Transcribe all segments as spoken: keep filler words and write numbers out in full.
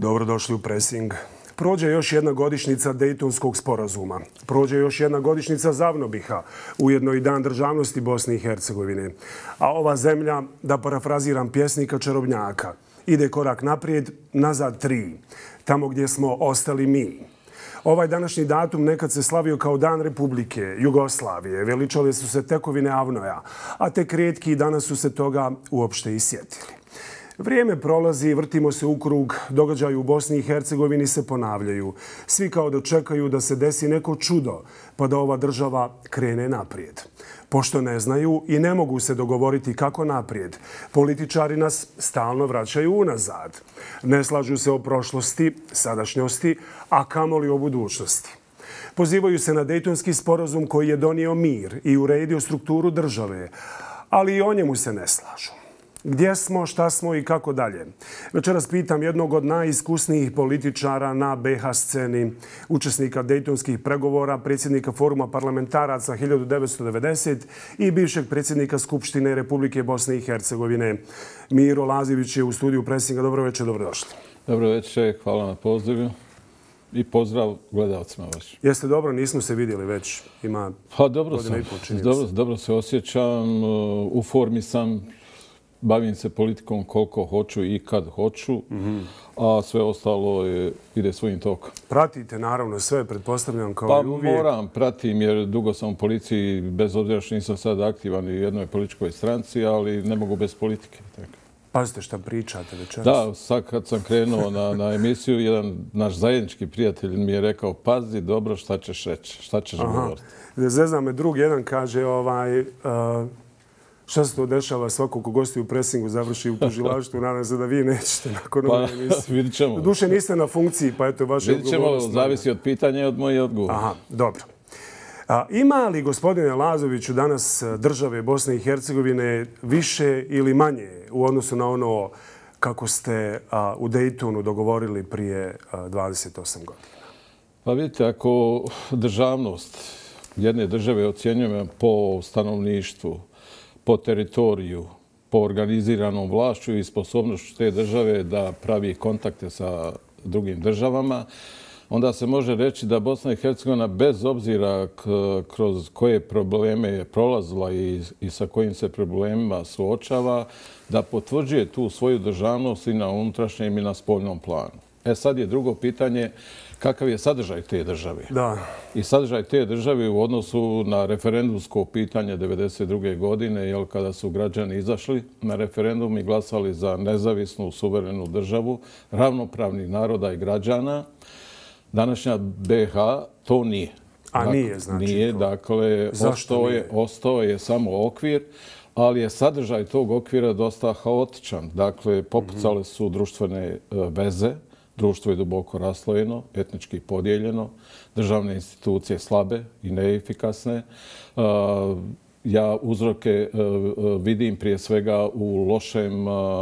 Dobrodošli u Presing. Prođe još jedna godišnjica Dejtonskog sporazuma. Prođe još jedna godišnjica Zavnobiha, ujedno i Dan državnosti Bosne i Hercegovine. A ova zemlja, da parafraziram pjesnika Čarobnjaka, ide korak naprijed, nazad tri. Tamo gdje smo ostali mi. Ovaj današnji datum nekad se slavio kao Dan Republike Jugoslavije. Veličale su se tekovine Avnoja, a tek rijetki danas su se toga uopšte i sjetili. Vrijeme prolazi, vrtimo se u krug, događaji u Bosni i Hercegovini se ponavljaju. Svi kao da čekaju da se desi neko čudo, pa da ova država krene naprijed. Pošto ne znaju i ne mogu se dogovoriti kako naprijed, političari nas stalno vraćaju unazad. Ne slažu se o prošlosti, sadašnjosti, a kamoli o budućnosti. Pozivaju se na Dejtonski sporazum koji je donio mir i uredio strukturu države, ali i o njemu se ne slažu. Gdje smo, šta smo i kako dalje? Večeras pitam jednog od najiskusnijih političara na be ha sceni, učesnika Dejtonskih pregovora, predsjednika Foruma parlamentaraca hiljadu devetsto devedeset i bivšeg predsjednika Skupštine Republike Bosne i Hercegovine. Miro Lazivić je u studiju Presinga. Dobro večer, dobrodošli. Dobro večer, hvala na pozivu i pozdrav gledalcima vašim. Jeste dobro, nismo se vidjeli već. Ima pa dobro godina sam, i pol, čini dobro, se. dobro se osjećam, u formi sam. Bavim se politikom koliko hoću i kad hoću, mm-hmm. a sve ostalo je, ide svojim tokom. Pratite naravno sve, pretpostavljam kao pa i uvijek. Pa moram, pratim jer dugo sam u policiji, bez obzira što nisam sad aktivan u jednoj političkoj stranci, ali ne mogu bez politike. Tako. Pazite šta pričate večeras. Da, sad kad sam krenuo na, na emisiju, jedan naš zajednički prijatelj mi je rekao, pazi dobro šta ćeš reći, šta ćeš govoriti. Zezna me drug jedan kaže, ovaj... Uh, šta se to dešava, svako ko gosti u Presingu završi u tužilaštvu, nadam se da vi nećete nakon ove pa, emisije. Vidit ćemo. Duše niste na funkciji, pa eto vaše odgovornost. Vidit ćemo, zavisi od pitanja i od mojih odgovora. Aha, dobro. A, ima li, gospodine Lazoviću, danas države Bosne i Hercegovine više ili manje u odnosu na ono kako ste a, u Dejtonu dogovorili prije a, dvadeset osam godina? Pa vidite, ako državnost jedne države ocjenjujemo po stanovništvu, po teritoriju, po organiziranom vlašću i sposobnošću te države da pravi kontakte sa drugim državama, onda se može reći da Bosna i Hercegovina bez obzira kroz koje probleme je prolazila i, i sa kojim se problemima suočava, da potvrđuje tu svoju državnost i na unutrašnjem i na spoljnom planu. E sad je drugo pitanje kakav je sadržaj te države. Da. I sadržaj te države u odnosu na referendumsko pitanje devedeset druge godine, jel, kada su građani izašli na referendum i glasali za nezavisnu, suverenu državu, ravnopravnih naroda i građana, današnja be ha to nije. A dakle, nije, znači nije, to. dakle, ostao je, ostao je samo okvir, ali je sadržaj tog okvira dosta haotičan. Dakle, popucale su društvene veze, društvo je duboko raslojeno, etnički podijeljeno, državne institucije slabe i neefikasne. Ja uzroke vidim prije svega u lošem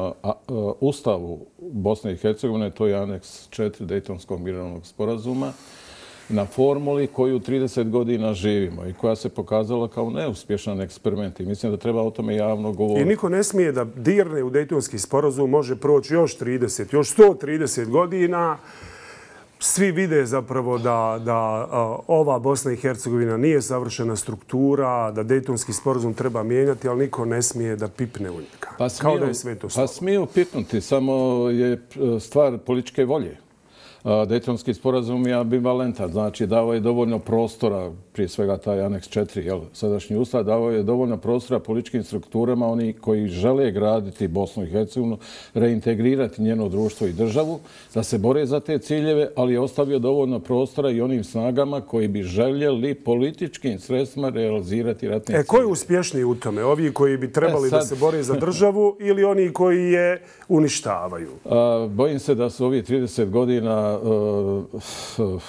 ustavu Bosne i Hercegovine, to je aneks četiri Dejtonskog mirovnog sporazuma, na formuli koju trideset godina živimo i koja se pokazala kao neuspješan eksperiment. I mislim da treba o tome javno govoriti. I niko ne smije da dirne u Dejtonski sporazum, može proći još trideset, još sto trideset godina. Svi vide zapravo da, da a, ova Bosna i Hercegovina nije savršena struktura, da Dejtonski sporazum treba mijenjati, ali niko ne smije da pipne u njega. Pa smiju, kao da je sve to slovo. Pa smiju pipnuti, samo je stvar političke volje. Dejtonski sporazum je ambivalentan, znači dao je dovoljno prostora, prije svega taj aneks četiri, jel, sadašnji ustav, dao je dovoljno prostora političkim strukturama, oni koji žele graditi Bosnu i Hercegovinu, reintegrirati njeno društvo i državu, da se bore za te ciljeve, ali je ostavio dovoljno prostora i onim snagama koji bi željeli političkim sredstvima realizirati ratne ciljeve. E, ko je uspješniji u tome? Ovi koji bi trebali e, sad... da se bore za državu ili oni koji je uništavaju? A, bojim se da su ovi trideset godina Uh, uh,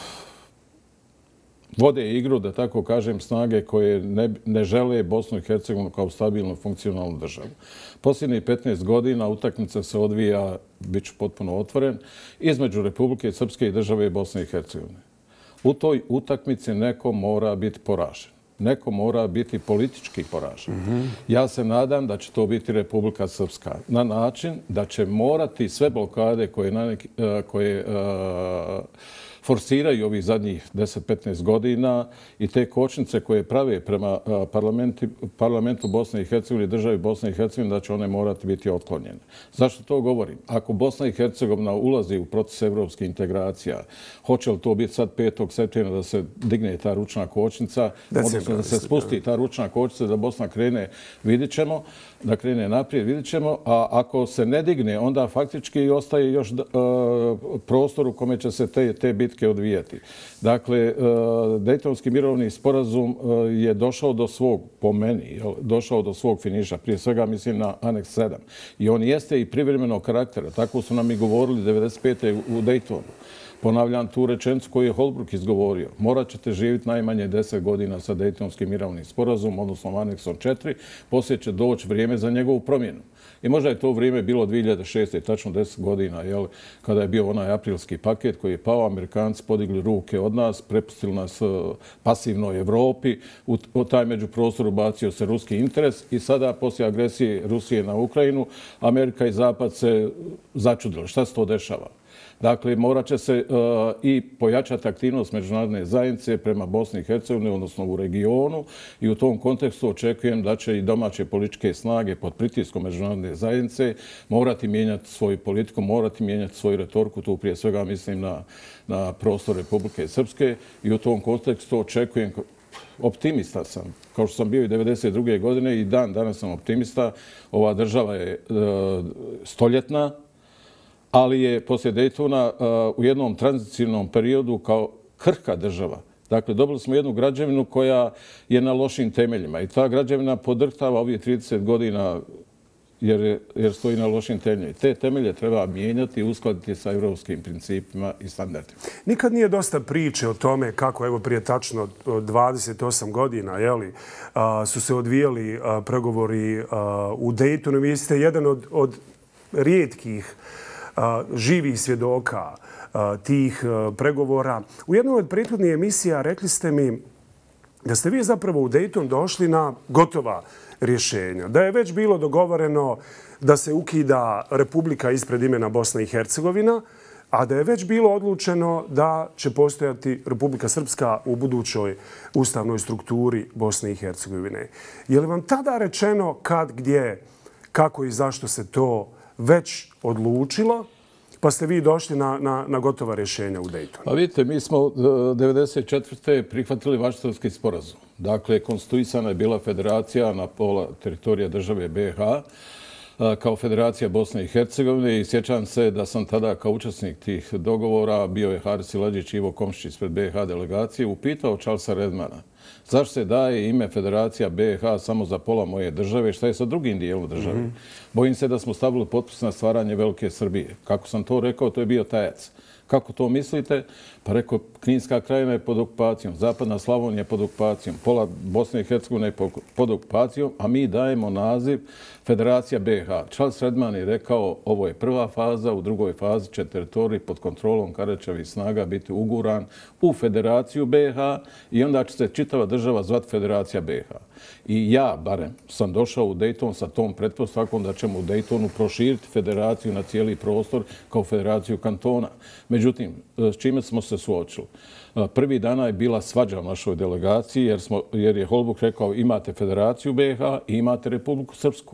vode igru, da tako kažem, snage koje ne, ne žele Bosnu i Hercegovinu kao stabilnu, funkcionalnu državu. Posljednjih petnaest godina utakmica se odvija, bit ću potpuno otvoren, između Republike Srpske i države Bosne i Hercegovine. U toj utakmici neko mora biti poražen. neko mora biti politički poražen. Ja se nadam da će to biti Republika Srpska na način da će morati sve blokade koje, na neki, koje uh, forsiraju ovih zadnjih deset do petnaest godina i te kočnice koje prave prema parlamentu Bosne i Hercegovine i državi Bosne i Hercegovine, da će one morati biti otklonjene. Zašto to govorim? Ako Bosna i Hercegovina ulazi u proces evropskih integracija, hoće li to biti sad petog septembra da se digne ta ručna kočnica, odnosno da se spusti ta ručna kočnica, da Bosna krene, vidit ćemo, da krene naprijed, vidit ćemo, a ako se ne digne, onda faktički ostaje još prostor u kome će se te, te bitke odvijati. Dakle, Dejtonski mirovni sporazum je došao do svog, po meni, došao do svog finiša. Prije svega mislim na aneks sedam. I on jeste i privremenog karaktera. Tako su nam i govorili devedeset pete u Dejtonu. Ponavljam tu rečenicu koju je Holbrooke izgovorio. Morat ćete živjeti najmanje deset godina sa Dejtonskim mirovnim sporazumom, odnosno aneksom četiri. Poslije će doći vrijeme za njegovu promjenu. I možda je to vrijeme bilo dvije hiljade šeste. tačno deset godina, jel, kada je bio onaj aprilski paket koji je pao, Amerikanci podigli ruke od nas, prepustili nas pasivnoj Evropi, u, u taj međuprostor ubacio se ruski interes i sada, poslije agresije Rusije na Ukrajinu, Amerika i Zapad se začudili. Šta se to dešava? Dakle, morat će se uh, i pojačati aktivnost međunarodne zajednice prema Bosni i Hercegovini, odnosno u regionu. I u tom kontekstu očekujem da će i domaće političke snage pod pritiskom međunarodne zajednice morati mijenjati svoju politiku, morati mijenjati svoju retoriku. Tu prije svega mislim na, na prostor Republike Srpske. I u tom kontekstu očekujem, optimista sam, kao što sam bio i devedeset druge godine i dan danas sam optimista. Ova država je uh, stoljetna, ali je poslije Dejtona uh, u jednom tranzicijnom periodu kao krhka država. Dakle, dobili smo jednu građevinu koja je na lošim temeljima i ta građevina podrhtava ovih trideset godina jer, je, jer stoji na lošim temeljima. Te temelje treba mijenjati i uskladiti sa evropskim principima i standardima. Nikad nije dosta priče o tome kako, evo prije tačno dvadeset osam godina, jeli, a, su se odvijali a, pregovori a, u Dejtonu. Vi ste jedan od, od rijetkih živih svjedoka tih pregovora. U jednoj od prethodnih emisija rekli ste mi da ste vi zapravo u Dejton došli na gotova rješenja. Da je već bilo dogovoreno da se ukida Republika ispred imena Bosna i Hercegovina, a da je već bilo odlučeno da će postojati Republika Srpska u budućoj ustavnoj strukturi Bosne i Hercegovine. Je li vam tada rečeno kad, gdje, kako i zašto se to već odlučilo, pa ste vi došli na, na, na gotova rješenja u Dejtonu? Pa vidite, mi smo devedeset četvrte prihvatili Vašingtonski sporazum. Dakle, konstituisana je bila federacija na pola teritorija države B H kao Federacija Bosne i Hercegovine i sjećam se da sam tada kao učesnik tih dogovora, bio je Haris Silađić i Ivo Komšić ispred B H delegacije, upitao Charlesa Redmana zašto se daje ime Federacija B H samo za pola moje države, šta je sa drugim dijelom države. Mm-hmm. Bojim se da smo stavili potpis na stvaranje Velike Srbije. Kako sam to rekao, to je bio tajac. Kako to mislite? Pa rekao, Kninska krajina je pod okupacijom, Zapadna Slavonija je pod okupacijom, pola Bosne i Hercegovine je pod okupacijom, a mi dajemo naziv Federacija B H. Charles Redman je rekao, ovo je prva faza, u drugoj fazi će teritorij pod kontrolom Karađorđevih snaga biti uguran u Federaciju B H i onda će se čitava država zvati Federacija B H. I ja, barem, sam došao u Dejton sa tom pretpostavkom da ćemo u Dejtonu proširiti federaciju na cijeli prostor kao Federaciju kantona. Međutim, s čime smo se suočili? Prvi dana je bila svađa u našoj delegaciji jer, smo, jer je Holbrooke rekao imate Federaciju B H i imate Republiku Srpsku.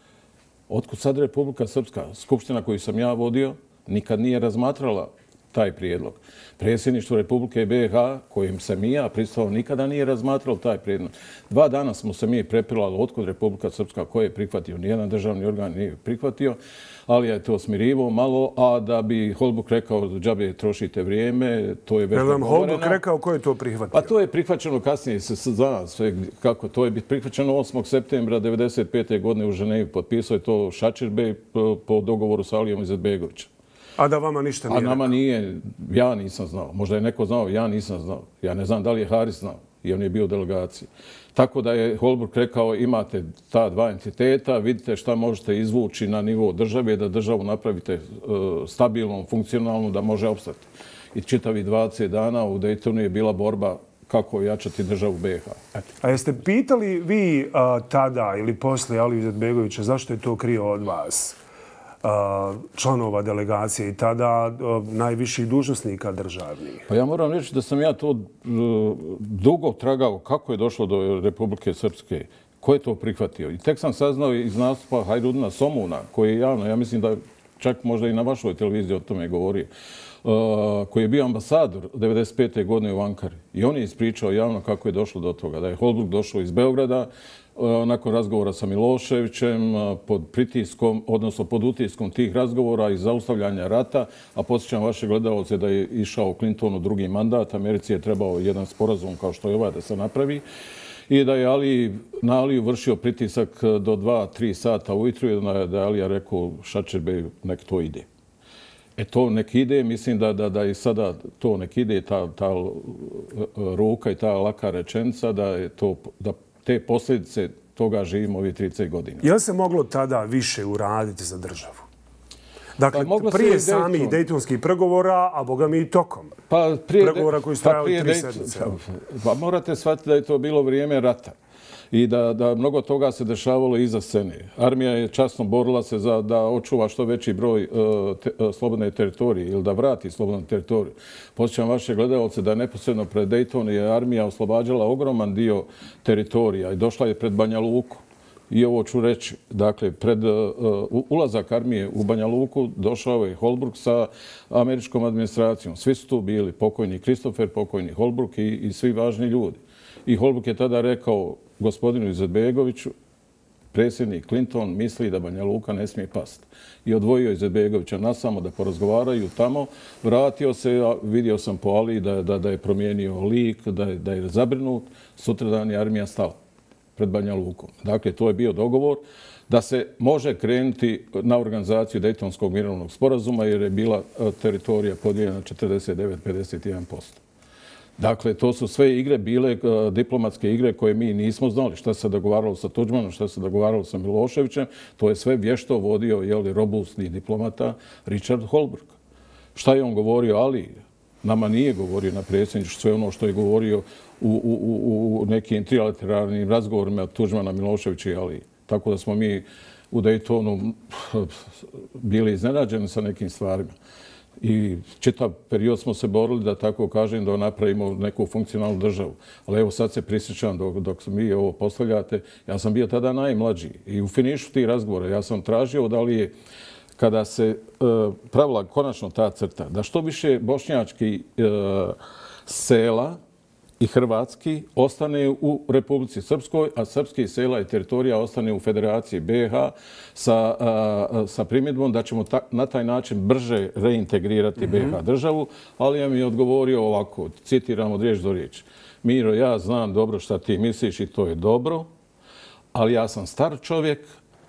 Otkud sad Republika Srpska? Skupština koju sam ja vodio nikad nije razmatrala taj prijedlog. Predsjedništvo Republike B H, kojim sam i ja pristao, nikada nije razmatralo taj prijedlog. Dva dana smo se mi prepirali otkud Republika Srpska, ko je prihvatio. Nijedan državni organ nije prihvatio, ali je to smirivo malo, a da bi Holbrooke rekao da džabe trošite vrijeme, to je već dogovoreno. Je li vam Holbrooke rekao ko je to prihvatio? Pa to je prihvaćeno kasnije, se zna sve kako. To je prihvaćeno osmog septembra devedeset pete godine u Ženevi. Potpisao je to Šačirbej po, po dogovoru sa Alijom Izetbegovićem. A da vama ništa nije rekao? A nama nije, ja nisam znao. Možda je neko znao, ja nisam znao. Ja ne znam da li je Haris znao i on je bio u delegaciji. Tako da je Holbrooke rekao imate ta dva entiteta, vidite šta možete izvući na nivo države, da državu napravite stabilnom, funkcionalnom, da može opstati. I čitavi dvadeset dana u Dejtonu je bila borba kako ojačati državu B iH. A jeste pitali vi a, tada ili poslije Alije Izetbegovića zašto je to krio od vas? A, članova delegacije i tada a, najviših dužnosnika državnih. Pa ja moram reći da sam ja to uh, dugo tragao kako je došlo do Republike Srpske. Ko je to prihvatio? I tek sam saznao iz nastupa Hajrudina Somuna, koji je javno, ja mislim da čak možda i na vašoj televiziji o tome govorio, uh, koji je bio ambasador devedeset pete godine u Ankari. I on je ispričao javno kako je došlo do toga. Da je Holbruk došao iz Beograda, uh, nakon razgovora sa Miloševićem, uh, pod pritiskom, odnosno pod utiskom tih razgovora i zaustavljanja rata, a podsjećam vaše gledalce da je išao Clinton u drugi mandat, Americi je trebao jedan sporazum kao što je ovaj da se napravi, i da je Ali, na Aliju vršio pritisak do dva tri sata ujutru i da je Alija rekao Šačerbej nek to ide. E to nek ide, mislim da, da, da i sada to nek ide, ta, ta ruka i ta laka rečenica, da, je to, da te posljedice toga živimo ovih trideset godina. Je li se moglo tada više uraditi za državu? Dakle, pa, prije samih Dayton. Dejtonskih pregovora, a boga mi i tokom. Pa prije pregovora koji su trajali pa tri sedmice. Pa morate shvatiti da je to bilo vrijeme rata i da, da mnogo toga se dešavalo iza scene. Armija je časno borila se za da očuva što veći broj uh, te, uh, slobodne teritorije ili da vrati slobodnu teritoriju. Posjećam vaše gledalce da neposredno pred Dayton je armija oslobađala ogroman dio teritorija i došla je pred Banja Luku. I ovo ću reći, dakle, pred uh, ulazak armije u Banja Luku došao je Holbruk sa američkom administracijom. Svi su tu bili, pokojni Christopher, pokojni Holbruk i, i svi važni ljudi. I Holbruk je tada rekao gospodinu Izetbegoviću, predsjednik Clinton misli da Banja Luka ne smije pasti. I odvojio Izetbegovića nasamo da porazgovaraju tamo. Vratio se, vidio sam po Aliji da, da, da je promijenio lik, da je, da je zabrinut. Sutradan je armija stala pred Banja Lukom. Dakle, to je bio dogovor da se može krenuti na organizaciju Dejtonskog mirovnog sporazuma jer je bila teritorija podijeljena četrdeset devet pedeset jedan posto. Dakle, to su sve igre bile diplomatske igre koje mi nismo znali. Šta se dogovaralo sa Tudžmanom, šta se dogovaralo sa Miloševićem, to je sve vješto vodio jeli, robustni diplomata Richard Holbruk. Šta je on govorio Ali? Nama nije govorio na predsjedništvu sve ono što je govorio u, u, u nekim trilateralnim razgovorima Tudžmana, Miloševića i Ali. Tako da smo mi u Daytonu bili iznenađeni sa nekim stvarima. I čitav period smo se borili, da tako kažem, da napravimo neku funkcionalnu državu. Ali evo sad se prisjećam dok, dok mi ovo postavljate. Ja sam bio tada najmlađi i u finišu tih razgovora ja sam tražio da li je kada se uh, pravila konačno ta crta, da što više bošnjački uh, sela i hrvatski ostane u Republici Srpskoj, a srpski sela i teritorija ostane u Federaciji B iH sa, uh, sa primjedbom da ćemo ta, na taj način brže reintegrirati mm-hmm. B iH državu, ali ja mi je odgovorio ovako, citiram od riječ do riječ. Miro, ja znam dobro šta ti misliš i to je dobro, ali ja sam star čovjek,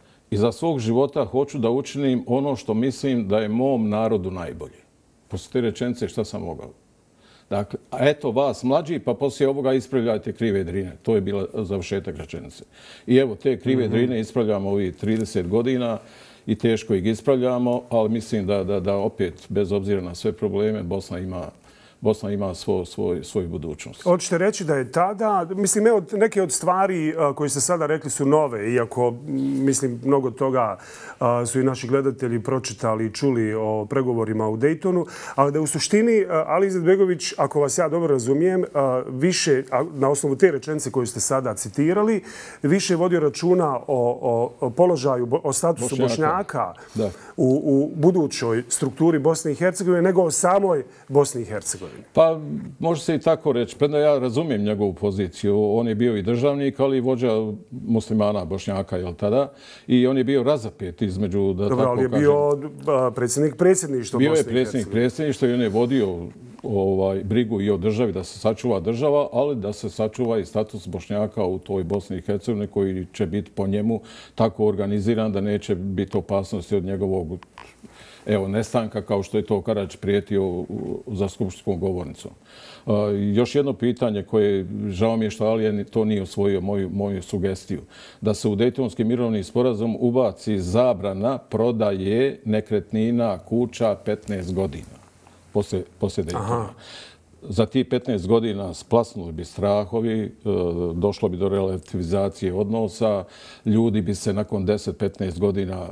i za svog života hoću da učinim ono što mislim da je mom narodu najbolje. Poslije te rečenice šta sam mogao? Dakle, eto vas mlađi, pa poslije ovoga ispravljajte krive drine. To je bila završetak rečenice. I evo, te krive mm-hmm. drine ispravljamo ovih trideset godina i teško ih ispravljamo, ali mislim da, da, da opet, bez obzira na sve probleme, Bosna ima Bosna ima svoj, svoj, svoju budućnost. Hoćete reći da je tada, mislim, evo, neke od stvari koje ste sada rekli su nove, iako, mislim, mnogo toga su i naši gledatelji pročitali i čuli o pregovorima u Daytonu, ali da u suštini Ali Izetbegović, ako vas ja dobro razumijem, više, na osnovu te rečenice koju ste sada citirali, više vodio računa o, o položaju, o statusu Bošnjaka, Bošnjaka u, u budućoj strukturi Bosne i Hercegovine nego o samoj Bosni i Hercegovini. Pa, može se i tako reći. Premda ja razumijem njegovu poziciju. On je bio i državnik, ali i vođa muslimana, Bošnjaka, jel tada? I on je bio razapet između, da Dobro, tako ali je kažem. bio predsjednik predsjedništva bio Bosne i Bio je predsjednik predsjedništva i on je vodio ovaj, brigu i o državi da se sačuva država, ali da se sačuva i status Bošnjaka u toj Bosni i Hercegovini koji će biti po njemu tako organiziran da neće biti opasnosti od njegovog evo, nestanka, kao što je to Karađ prijetio za skupštinskom govornicom. Uh, još jedno pitanje koje, žao mi je što Alija to nije usvojio moju, moju sugestiju, da se u Dejtonski mirovni sporazum ubaci zabrana prodaje nekretnina, kuća petnaest godina poslije, poslije Dejtona. za tih petnaest godina splasnuli bi strahovi, došlo bi do relativizacije odnosa, ljudi bi se nakon deset petnaest godina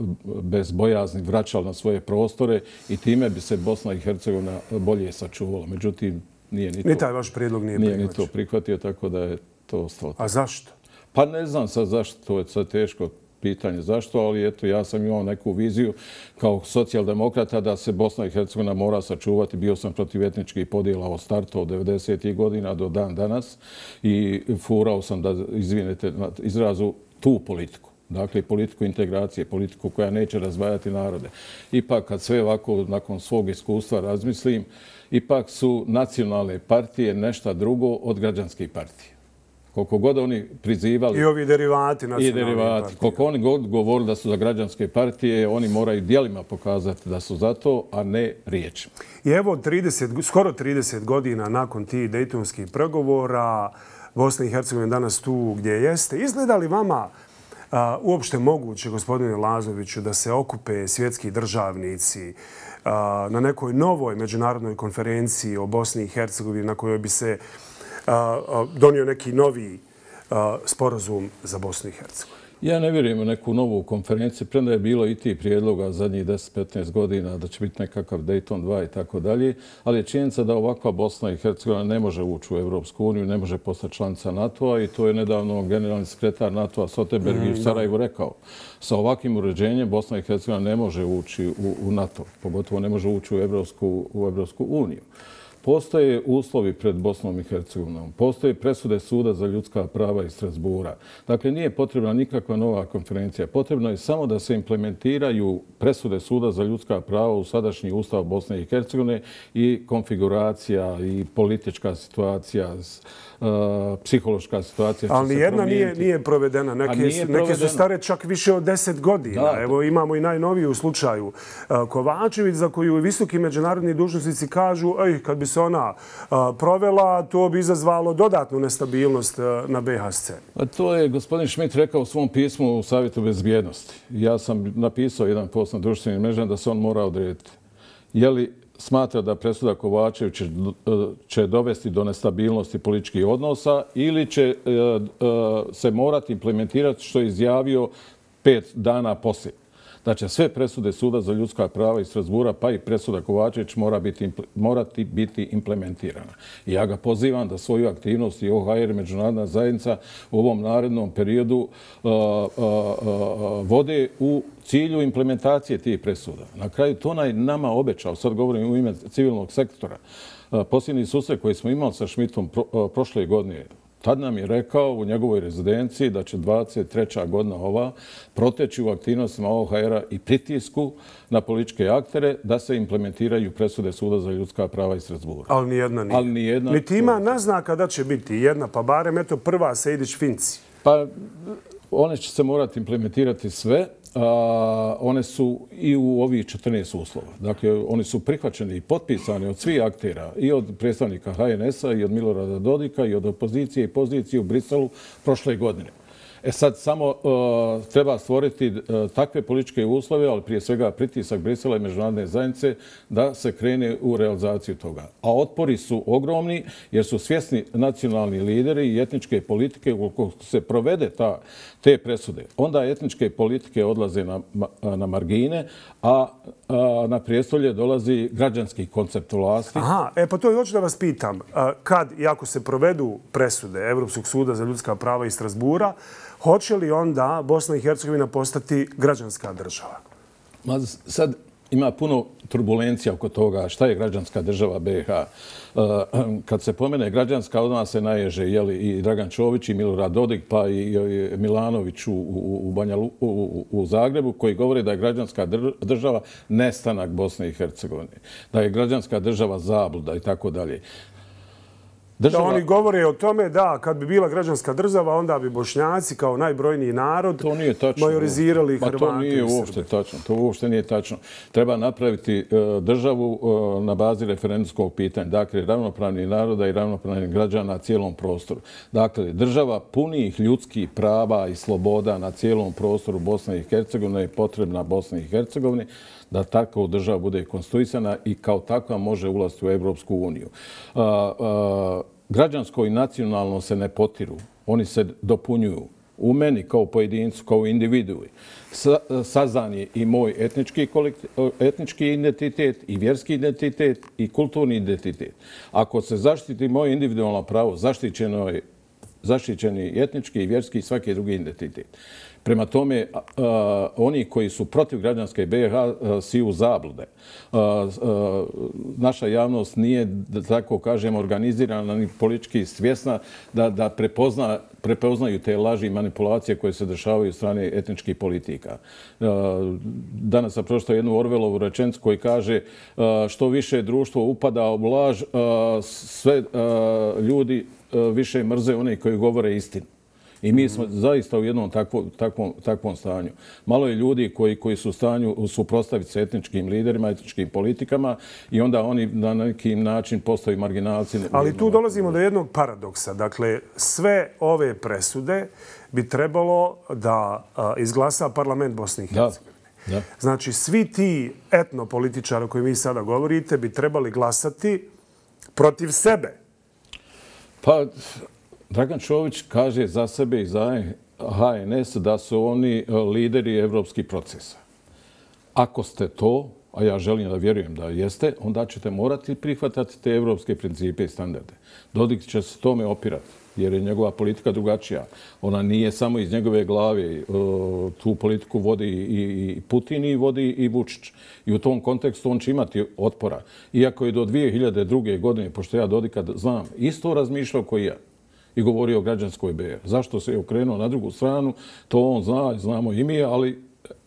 bez bojazni vraćali na svoje prostore i time bi se Bosna i Hercegovina bolje sačuvala. Međutim, nije ni to, ni taj vaš prijedlog nije, nije ni to prihvatio, tako da je to ostalo. A zašto? Pa ne znam sad zašto, to je sad teško pitanje zašto, ali eto, ja sam imao neku viziju kao socijaldemokrata da se Bosna i Hercegovina mora sačuvati. Bio sam protiv etničkih podjela od starta od devedesetih godina do dan danas i furao sam da, izvinete na izrazu, tu politiku. Dakle, politiku integracije, politiku koja neće razdvajati narode. Ipak, kad sve ovako nakon svog iskustva razmislim, ipak su nacionalne partije nešto drugo od građanskih partije. Koliko god oni prizivali... I ovi derivati nacionalne I derivati. partije. Koliko oni god govorili da su za građanske partije, oni moraju dijelima pokazati da su za to, a ne riječima. I evo, trideset, skoro trideset godina nakon tih dejtonskih pregovora, Bosna i Hercegovina danas tu gdje jeste. Izgleda li vama a, uopšte moguće, gospodine Lazoviću, da se okupe svjetski državnici a, na nekoj novoj međunarodnoj konferenciji o Bosni i Hercegovini na kojoj bi se a, a, donio neki novi a, sporazum za Bosnu i Hercegovinu? Ja ne vjerujem u neku novu konferenciju, premda je bilo i ti prijedloga zadnjih deset petnaest godina da će biti nekakav Dayton dva i tako dalje, ali je činjenica da ovakva Bosna i Hercegovina ne može ući u Europsku uniju, ne može postati članica NATO-a i to je nedavno generalni sekretar NATO-a Sotenberg i u Sarajevu rekao. Sa ovakvim uređenjem Bosna i Hercegovina ne može ući u, u NATO, pogotovo ne može ući u Europsku, u Europsku uniju. Postoje uslovi pred Bosnom i Hercegovinom. Postoje presude Suda za ljudska prava iz Strasbura. Dakle, nije potrebna nikakva nova konferencija. Potrebno je samo da se implementiraju presude Suda za ljudska prava u sadašnji ustav Bosne i Hercegovine i konfiguracija i politička situacija, psihološka situacija će se Ali nijedna nije, promijeniti. nije provedena. Neke, nije neke provedena. su stare čak više od deset godina. Da. Evo imamo i najnoviju u slučaju uh, Kovačević za koju visoki međunarodni dužnosnici kažu ej, kad bi se ona uh, provela, to bi izazvalo dodatnu nestabilnost uh, na be ha sceni. A to je gospodin Schmidt rekao u svom pismu u Savjetu bezbjednosti. Ja sam napisao jedan post na društvenim mrežama da se on mora odrediti. Je li smatra da presuda Kovačević će dovesti do nestabilnosti političkih odnosa ili će se morati implementirati što je izjavio pet dana poslije. Znači, sve presude Suda za ljudska prava iz Strasbura, pa i presuda Kovačević mora biti, morati biti implementirana. I ja ga pozivam da svoju aktivnost i o ha er i međunarodna zajednica u ovom narednom periodu uh, uh, uh, vode u cilju implementacije tih presuda. Na kraju to onaj nama obećao, sad govorim u ime civilnog sektora, uh, posljednji susret koji smo imali sa Schmidtom pro, uh, prošle godine, tad nam je rekao u njegovoj rezidenciji da će dvadeset treća godina ova proteći u aktivnostima o ha era i pritisku na političke aktere da se implementiraju presude Suda za ljudska prava iz Strasbura. Ali nijedna nije. Ali nijedna. Niti ima naznaka da će biti jedna, pa barem eto prva Sejdić-Finci. Pa one će se morati implementirati sve. A, one su i u ovih četrnaest uslova. Dakle, oni su prihvaćeni i potpisani od svih aktera, i od predstavnika ha en es a, i od Milorada Dodika, i od opozicije i pozicije u Briselu prošle godine. E sad samo uh, treba stvoriti uh, takve političke uslove, ali prije svega pritisak Brisela i međunarodne zajednice da se krene u realizaciju toga. A otpori su ogromni jer su svjesni nacionalni lideri i etničke politike ukoliko se provede ta, te presude. Onda etničke politike odlaze na, na margine, a, a na prijestolje dolazi građanski koncept vlasti. Aha, e pa to je hoću da vas pitam. Kad i ako se provedu presude Evropskog suda za ljudska prava iz Strasbura, hoće li onda Bosna i Hercegovina postati građanska država? Ma sad ima puno turbulencija oko toga šta je građanska država be ha. Kad se pomene građanska, odmah se naježe jeli, i Dragan Čović i Milorad Dodik, pa i Milanović u, u, u, Banja, u, u Zagrebu, koji govore da je građanska država nestanak Bosne i Hercegovine, da je građanska država zabluda i tako dalje. Država... Da oni govore o tome da kad bi bila građanska država, onda bi Bošnjaci kao najbrojniji narod to nije tačno, majorizirali Hrvate. To nije uopšte tačno. To uopšte nije tačno. Treba napraviti uh, državu uh, na bazi referendumskog pitanja. Dakle, ravnopravnih naroda i ravnopravnih građana na cijelom prostoru. Dakle, država punih ljudskih prava i sloboda na cijelom prostoru Bosne i Hercegovine je potrebna Bosni i Hercegovini, da takva država bude konstituisana i kao takva može ulaziti u Evropsku uniju. Uh, uh, građansko i nacionalno se ne potiru. Oni se dopunjuju. U meni kao pojedincu, kao individui, sazdan je i moj etnički, etnički identitet, i vjerski identitet, i kulturni identitet. Ako se zaštiti moje individualno pravo, zaštićeno je zaštićeni etnički, i vjerski i svaki drugi identitet. Prema tome, uh, oni koji su protiv građanske B i H uh, siju zablude. Uh, uh, naša javnost nije, da tako kažem, organizirana ni politički svjesna da, da prepozna, prepoznaju te laži i manipulacije koje se dešavaju od strane etničkih politika. Uh, danas sam pročitao jednu Orwelovu rečenicu koji kaže uh, što više društvo upada u laž, uh, sve uh, ljudi uh, više mrze one koji govore istinu. I mi smo zaista u jednom takvom, takvom, takvom stanju. Malo je ljudi koji, koji su u stanju suprotstaviti se etničkim liderima, etničkim politikama i onda oni na neki način postaju marginalci. Ali tu dolazimo do jednog paradoksa. Dakle, sve ove presude bi trebalo da a, izglasa parlament Bosne i Hercegovine. Da, da. Znači, svi ti etnopolitičari o kojima vi sada govorite bi trebali glasati protiv sebe. Pa... Dragan Čović kaže za sebe i za H N S da su oni lideri evropskih procesa. Ako ste to, a ja želim da vjerujem da jeste, onda ćete morati prihvatati te evropske principe i standarde. Dodik će se tome opirati, jer je njegova politika drugačija. Ona nije samo iz njegove glave. Tu politiku vodi i Putin i vodi i Vučić. I u tom kontekstu on će imati otpora. Iako je do dvije hiljade druge. godine, pošto ja Dodika znam, isto razmišljao koji ja i govorio o građanskoj B i H. Zašto se je okrenuo na drugu stranu, to on zna, znamo i mi, ali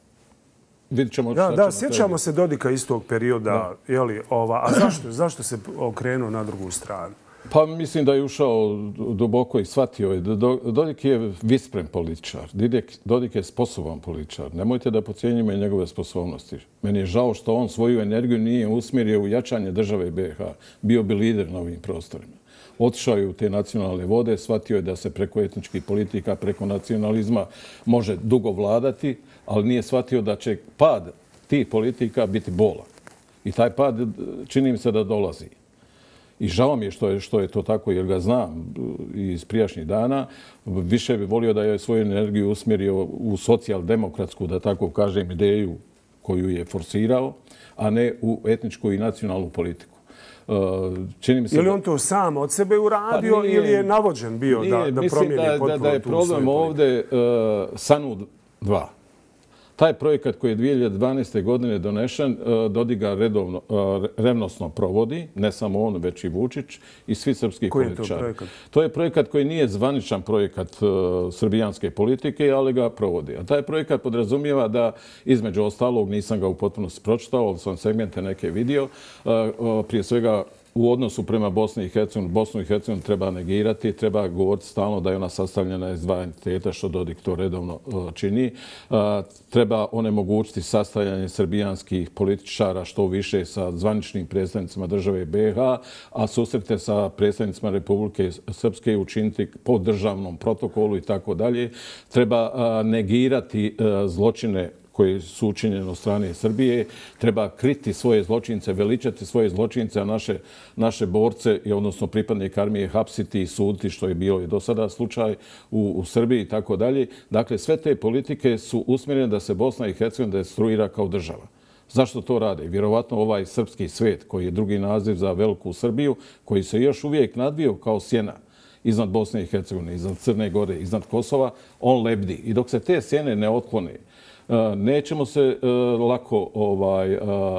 vidit ćemo šta da, ćemo. Da, sjećamo se Dodika istog perioda. Jeli, ova, a zašto, zašto se okrenuo na drugu stranu? Pa mislim da je ušao duboko i shvatio je. Dodik je vispren političar. Dodik je sposoban političar. Nemojte da podcjenjujemo i njegove sposobnosti. Meni je žao što on svoju energiju nije usmjerio u jačanje države B i H. Bio bi lider na ovim prostorima. Otišao je u te nacionalne vode, shvatio je da se preko etničkih politika, preko nacionalizma može dugo vladati, ali nije shvatio da će pad tih politika biti bolan. I taj pad čini mi se da dolazi. I žao mi je što je, što je to tako, jer ga znam iz prijašnjih dana. Više bi volio da je svoju energiju usmjerio u socijaldemokratsku, da tako kažem, ideju koju je forsirao, a ne u etničku i nacionalnu politiku. Čini mi se je li on to sam od sebe uradio pa nije, ili je navođen bio nije, da, da promijeni da, potpuno da, da je problem ovdje uh, Sanud dva. Taj projekat koji je dvije hiljade dvanaeste. godine donešen, Dodik ga redovno, revnosno provodi, ne samo on, već i Vučić i svi srpski političari. To projekat? To je projekat koji nije zvaničan projekat srbijanske politike, ali ga provodi. A taj projekat podrazumijeva da, između ostalog, nisam ga u potpunosti pročitao, ali sam segmente neke vidio, prije svega u odnosu prema Bosni i Hercegovini, Bosnu i Hercegovini treba negirati, treba govoriti stalno da je ona sastavljena iz dva entiteta, što Dodik to redovno čini. Treba onemogućiti sastavljanje srbijanskih političara što više sa zvaničnim predstavnicima države B i H, a susrete sa predstavnicima Republike Srpske učiniti po državnom protokolu i tako dalje. Treba negirati zločine koje su učinjene od strane Srbije. Treba kriti svoje zločince, veličati svoje zločince, a naše, naše borce, odnosno pripadnike armije, hapsiti i suditi, što je bio i do sada slučaj u, u Srbiji i tako dalje. Dakle, sve te politike su usmjerene da se Bosna i Hercegovina destruira kao država. Zašto to rade? Vjerovatno ovaj srpski svet, koji je drugi naziv za veliku Srbiju, koji se još uvijek nadvio kao sjena iznad Bosne i Hercegovine, iznad Crne Gore, iznad Kosova, on lebdi. I dok se te sjene ne otklone, nećemo se lako ovaj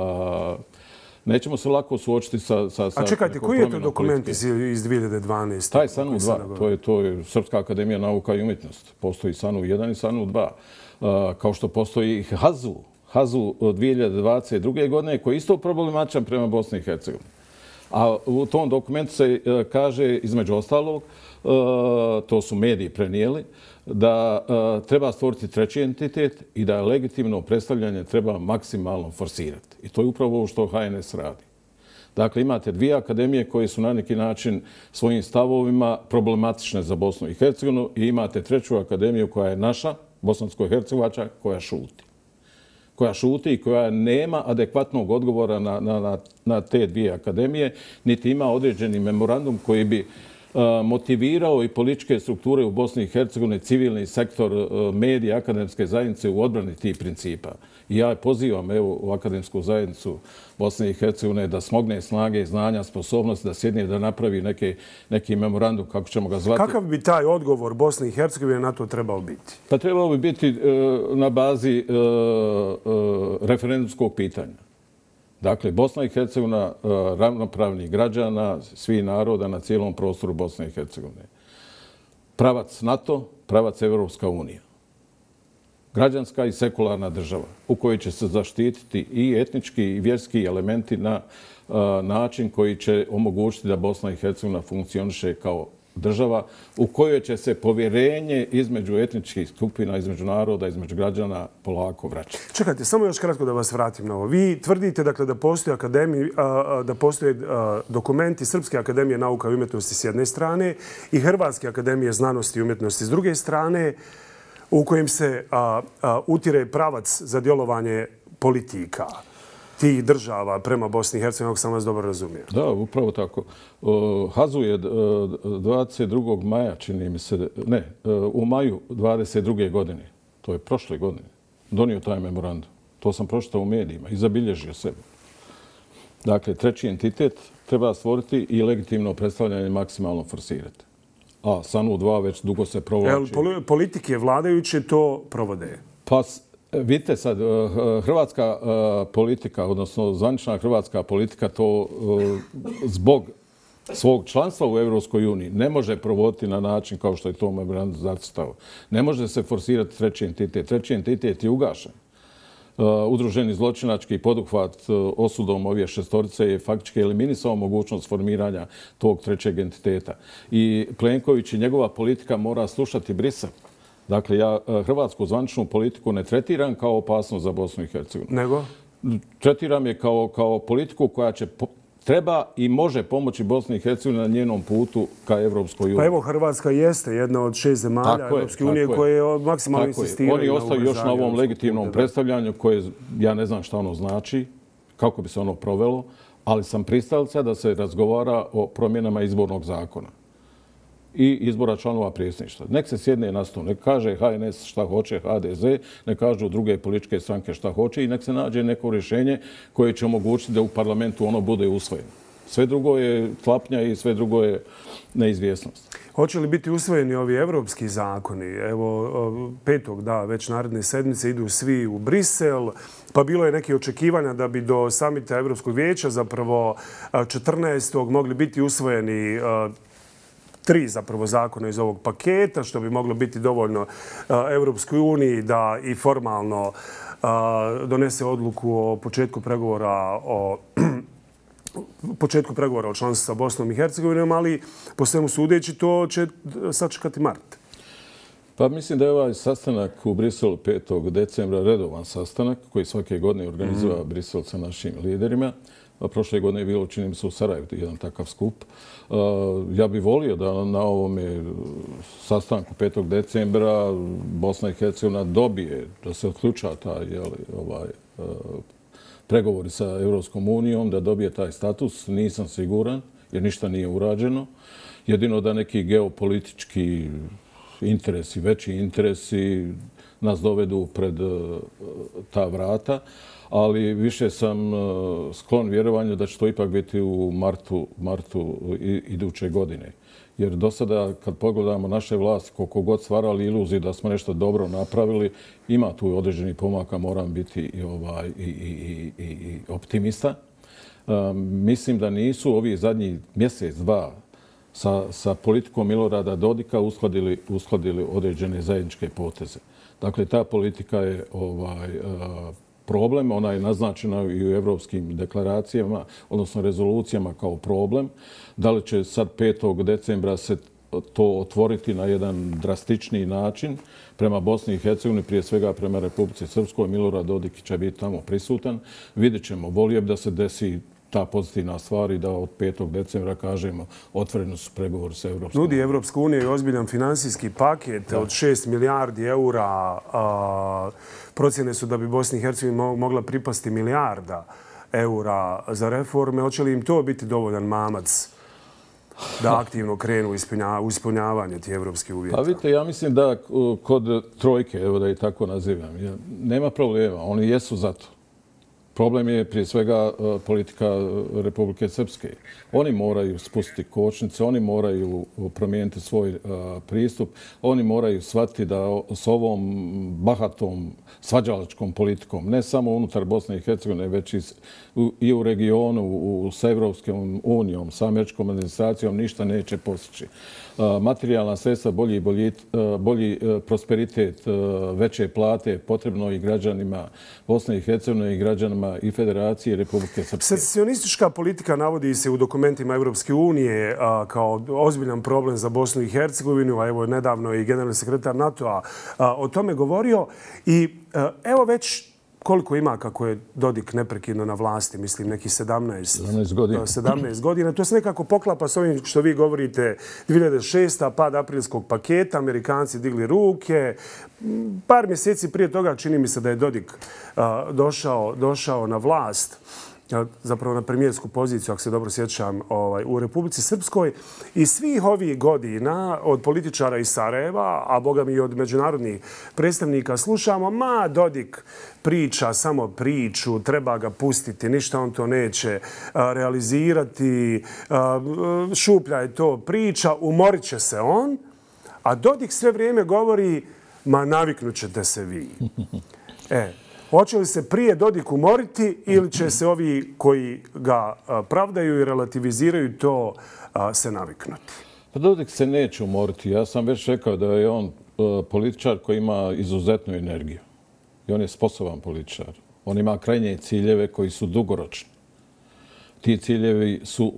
nećemo se lako suočiti sa sa A čekajte, koji je to dokument iz dvije hiljade dvanaeste? Taj Sanu dva, to je to je Srpska akademija nauka i umjetnosti. Postoji Sanu jedan i Sanu dva. Kao što postoji Hazu, Hazu od dvije hiljade dvadeset druge. godine koji je isto problematičan prema Bosni i Hercegovini. A u tom dokumentu se kaže, između ostalog, to su mediji prenijeli, da treba stvoriti treći entitet i da legitimno predstavljanje treba maksimalno forsirati. I to je upravo ovo što H N S radi. Dakle, imate dvije akademije koje su na neki način svojim stavovima problematične za Bosnu i Hercegovinu i imate treću akademiju koja je naša, bosansko-hercegovačka, koja šuti. Koja šuti i koja nema adekvatnog odgovora na, na, na te dvije akademije, niti ima određeni memorandum koji bi motivirao i političke strukture u Bosni i Hercegovini, civilni sektor, medije, akademske zajednice u odbrani tih principa. I ja pozivam evo, u akademsku zajednicu Bosne i Hercegovine da smogne snage, znanja, sposobnosti, da sjedne da napravi neke, neki memorandum, kako ćemo ga zvati. Kakav bi taj odgovor Bosne i Hercegovine na to trebao biti? Pa trebao bi biti uh, na bazi uh, uh, referendumskog pitanja. Dakle, Bosna i Hercegovina uh, ravnopravnih građana, svih naroda na cijelom prostoru Bosne i Hercegovine. Pravac NATO, pravac Evropska unija. Građanska i sekularna država u kojoj će se zaštititi i etnički i vjerski elementi na uh, način koji će omogućiti da Bosna i Hercegovina funkcioniše kao država u kojoj će se povjerenje između etničkih skupina, između naroda, između građana polako vraćati. Čekajte, samo još kratko da vas vratim na ovo. Vi tvrdite dakle, da postoje akademiji, da postoje dokumenti Srpske akademije nauka i umjetnosti s jedne strane i Hrvatske akademije znanosti i umjetnosti s druge strane, u kojim se a, a, utire pravac za djelovanje politika tih država prema Bosni i Hercegovini, ako sam vas dobro razumio. Da, upravo tako. Hazu je dvadeset drugog maja, čini mi se, ne, u maju dvadeset druge godine, to je prošle godine, donio taj memorandum. To sam pročitao u medijima i zabilježio sebe. Dakle, treći entitet treba stvoriti i legitimno predstavljanje maksimalno forsirati. A S A N U dva već dugo se provlači. Jel politike vladajuće to provode? Pa, vidite sad, hrvatska politika, odnosno zvanična hrvatska politika to zbog svog članstva u Evropskoj uniji ne može provoditi na način kao što je to memorandum zacrtao. Ne može se forsirati treći entitet. Treći entitet je ugašen. Udruženi zločinački poduhvat osudom ove šestorice je faktički eliminisao mogućnost formiranja tog trećeg entiteta. I Plenković i njegova politika mora slušati Brisel. Dakle, ja hrvatsku zvaničnu politiku ne tretiram kao opasnost za Bosnu i Hercegovinu. Nego? Tretiram je kao, kao politiku koja će po, treba i može pomoći Bosni i Hercegovini na njenom putu ka Evropskoj uniji. Pa evo, Hrvatska jeste jedna od šest zemalja Evropske unije koje maksimalno insistiraju. Oni ostaju još na ovom legitimnom predstavljanju koje, ja ne znam šta ono znači, kako bi se ono provelo, ali sam pristalica da se razgovara o promjenama izbornog zakona i izbora članova predsjedništva. Nek se sjedne na stol, nek kaže H N S šta hoće, H D Z, nek kažu druge političke stranke šta hoće i nek se nađe neko rješenje koje će omogućiti da u parlamentu ono bude usvojeno. Sve drugo je tlapnja i sve drugo je neizvjesnost. Hoće li biti usvojeni ovi evropski zakoni? Evo, petog, da, već naredne sedmice idu svi u Brisel, pa bilo je neke očekivanja da bi do samita Evropskog vijeća zapravo četrnaestog mogli biti usvojeni tri zapravo zakona iz ovog paketa, što bi moglo biti dovoljno Evropskoj uniji da i formalno donese odluku o početku pregovora o početku pregovora o članstvu sa Bosnom i Hercegovinom, ali po svemu sudeći to će sačekati mart. Pa mislim da je ovaj sastanak u Briselu petog decembra redovan sastanak koji svake godine organizuje mm. Brisel sa našim liderima. Prošle godine je bilo, čini mi se, u Sarajevu jedan takav skup. Ja bih volio da na ovome sastanku petog decembra Bosna i Hercegovina dobije, da se otključa taj jeli, ovaj, pregovori sa Evropskom unijom, da dobije taj status. Nisam siguran, jer ništa nije urađeno. Jedino da neki geopolitički interesi, veći interesi nas dovedu pred ta vrata. Ali više sam sklon vjerovanju da će to ipak biti u martu, martu iduće godine. Jer do sada, kad pogledamo naše vlasti, koliko god stvarali iluziju da smo nešto dobro napravili, ima tu određeni pomaka, moram biti i, ovaj, i, i, i, i optimista. Um, mislim da nisu ovi zadnji mjesec, dva, sa, sa politikom Milorada Dodika uskladili, uskladili određene zajedničke poteze. Dakle, ta politika je ovaj, uh, problem. Ona je naznačena i u evropskim deklaracijama, odnosno rezolucijama kao problem. Da li će sad petog decembra se to otvoriti na jedan drastičniji način prema Bosni i Hercegovini, prije svega prema Republici Srpskoj. Milorad Dodik će biti tamo prisutan. Vidjet ćemo. Volio bi da se desi ta pozitivna stvar i da od petog decembra kažemo otvoreni su pregovori sa Evropskom unijom. Nudi Evropska unija i ozbiljan finansijski paket od šest milijardi eura. Procjene su da bi Bosni i Hercegovini mogla pripasti milijarda eura za reforme. Hoće li im to biti dovoljan mamac da aktivno krenu u ispunjavanje tih evropskih uvjeta? Pa vidite, ja mislim da kod trojke, evo da i tako nazivam, nema problema. Oni jesu za to. Problem je prije svega politika Republike Srpske. Oni moraju spustiti kočnice, oni moraju promijeniti svoj pristup, oni moraju shvatiti da s ovom bahatom svađalačkom politikom, ne samo unutar Bosne i Hercegovine, već i u regionu, sa Evropskom unijom, sa američkom administracijom, ništa neće postići. Materijalna sredstva, bolji, bolji, bolji prosperitet, veće plate potrebno i građanima Bosne i Hercegovine i građanima i Federacije i Republike Srpske. Secesionistička politika navodi se u dokumentima Evropske unije kao ozbiljan problem za Bosnu i Hercegovinu, a evo nedavno i generalni sekretar NATO-a o tome govorio. I evo već koliko ima kako je Dodik neprekidno na vlasti, mislim nekih sedamnaest godina. To se nekako poklapa s ovim što vi govorite dvije hiljade šeste. pad aprilskog paketa, Amerikanci digli ruke. Par mjeseci prije toga čini mi se da je Dodik došao na vlast, zapravo na premijersku poziciju, ako se dobro sjećam, u Republici Srpskoj. I svih ovih godina od političara iz Sarajeva, a boga mi i od međunarodnih predstavnika, slušamo, ma Dodik priča samo priču, treba ga pustiti, ništa on to neće realizirati, šuplja je to priča, umorit će se on. A Dodik sve vrijeme govori, ma naviknut ćete se vi. E, hoće li se prije Dodik umoriti ili će se ovi koji ga pravdaju i relativiziraju to se naviknuti? Pa Dodik se neće umoriti. Ja sam već rekao da je on političar koji ima izuzetnu energiju. I on je sposoban političar. On ima krajnje ciljeve koji su dugoročni. Ti ciljevi su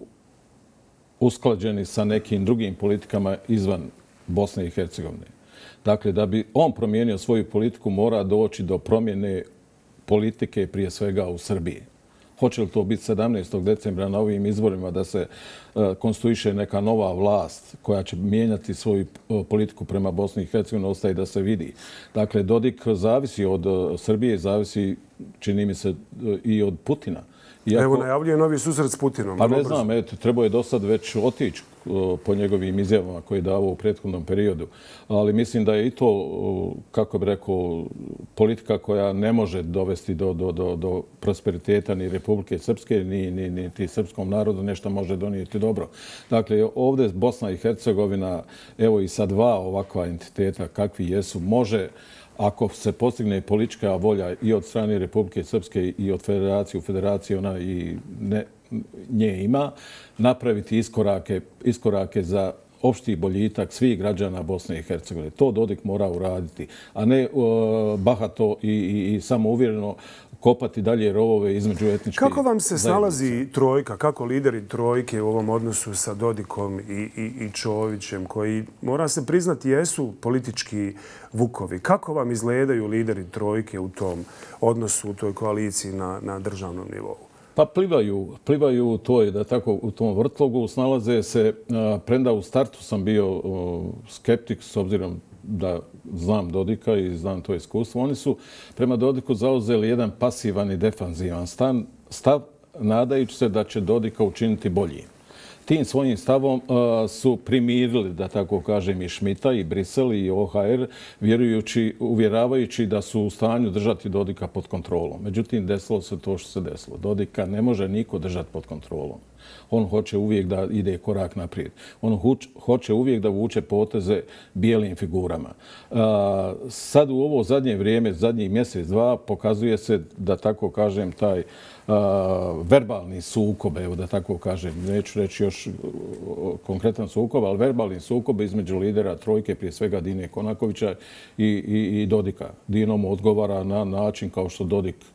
usklađeni sa nekim drugim politikama izvan Bosne i Hercegovine. Dakle, da bi on promijenio svoju politiku, mora doći do promjene politike prije svega u Srbiji. Hoće li to biti sedamnaestog decembra na ovim izborima da se konstituiše neka nova vlast koja će mijenjati svoju politiku prema Bosni i Hercegovini, ostaje da se vidi. Dakle, Dodik zavisi od Srbije, zavisi, čini mi se, i od Putina. Iako, evo, najavljuje novi susret s Putinom. Pa ne znam, eto, trebao je do sad već otići po njegovim izjavama koje je davao u prethodnom periodu. Ali mislim da je i to, kako bi rekao, politika koja ne može dovesti do, do, do, do prosperiteta ni Republike Srpske, ni, ni, ni ti srpskom narodu nešto može donijeti dobro. Dakle, ovdje Bosna i Hercegovina, evo i sa dva ovakva entiteta kakvi jesu, može, ako se postigne politička volja i od strane Republike Srpske i od Federacije, u Federaciji ona i ne, nje ima, napraviti iskorake, iskorake za opšti boljitak svih građana Bosne i Hercegovine. To Dodik mora uraditi, a ne uh, bahato i, i, i samouvjereno kopati dalje rovove između etničkih. Kako vam se snalazi trojka, kako lideri trojke u ovom odnosu sa Dodikom i, i, i Čovićem, koji, mora se priznati, jesu politički vukovi? Kako vam izgledaju lideri trojke u tom odnosu, u toj koaliciji na, na državnom nivou? Pa plivaju, plivaju u toj, da tako, u tom vrtlogu, snalaze se, premda u startu sam bio skeptik s obzirom da znam Dodika i znam to iskustvo. Oni su prema Dodiku zauzeli jedan pasivan i defanzivan stav, nadajući se da će Dodika učiniti bolji. Tim svojim stavom uh, su primirili, da tako kažem, i Šmita, i Brisel, i O H R, vjerujući, uvjeravajući da su u stanju držati Dodika pod kontrolom. Međutim, desilo se to što se desilo. Dodika ne može niko držati pod kontrolom. On hoće uvijek da ide korak naprijed. On huč, hoće uvijek da vuče poteze bijelim figurama. Uh, sad u ovo zadnje vrijeme, zadnjih mjesec, dva, pokazuje se, da tako kažem, taj Uh, verbalni sukob, evo da tako kažem, neću reći još uh, konkretan sukob, ali verbalni sukob između lidera trojke, prije svega Dine Konakovića i, i, i Dodika. Dino mu odgovara na način kao što Dodik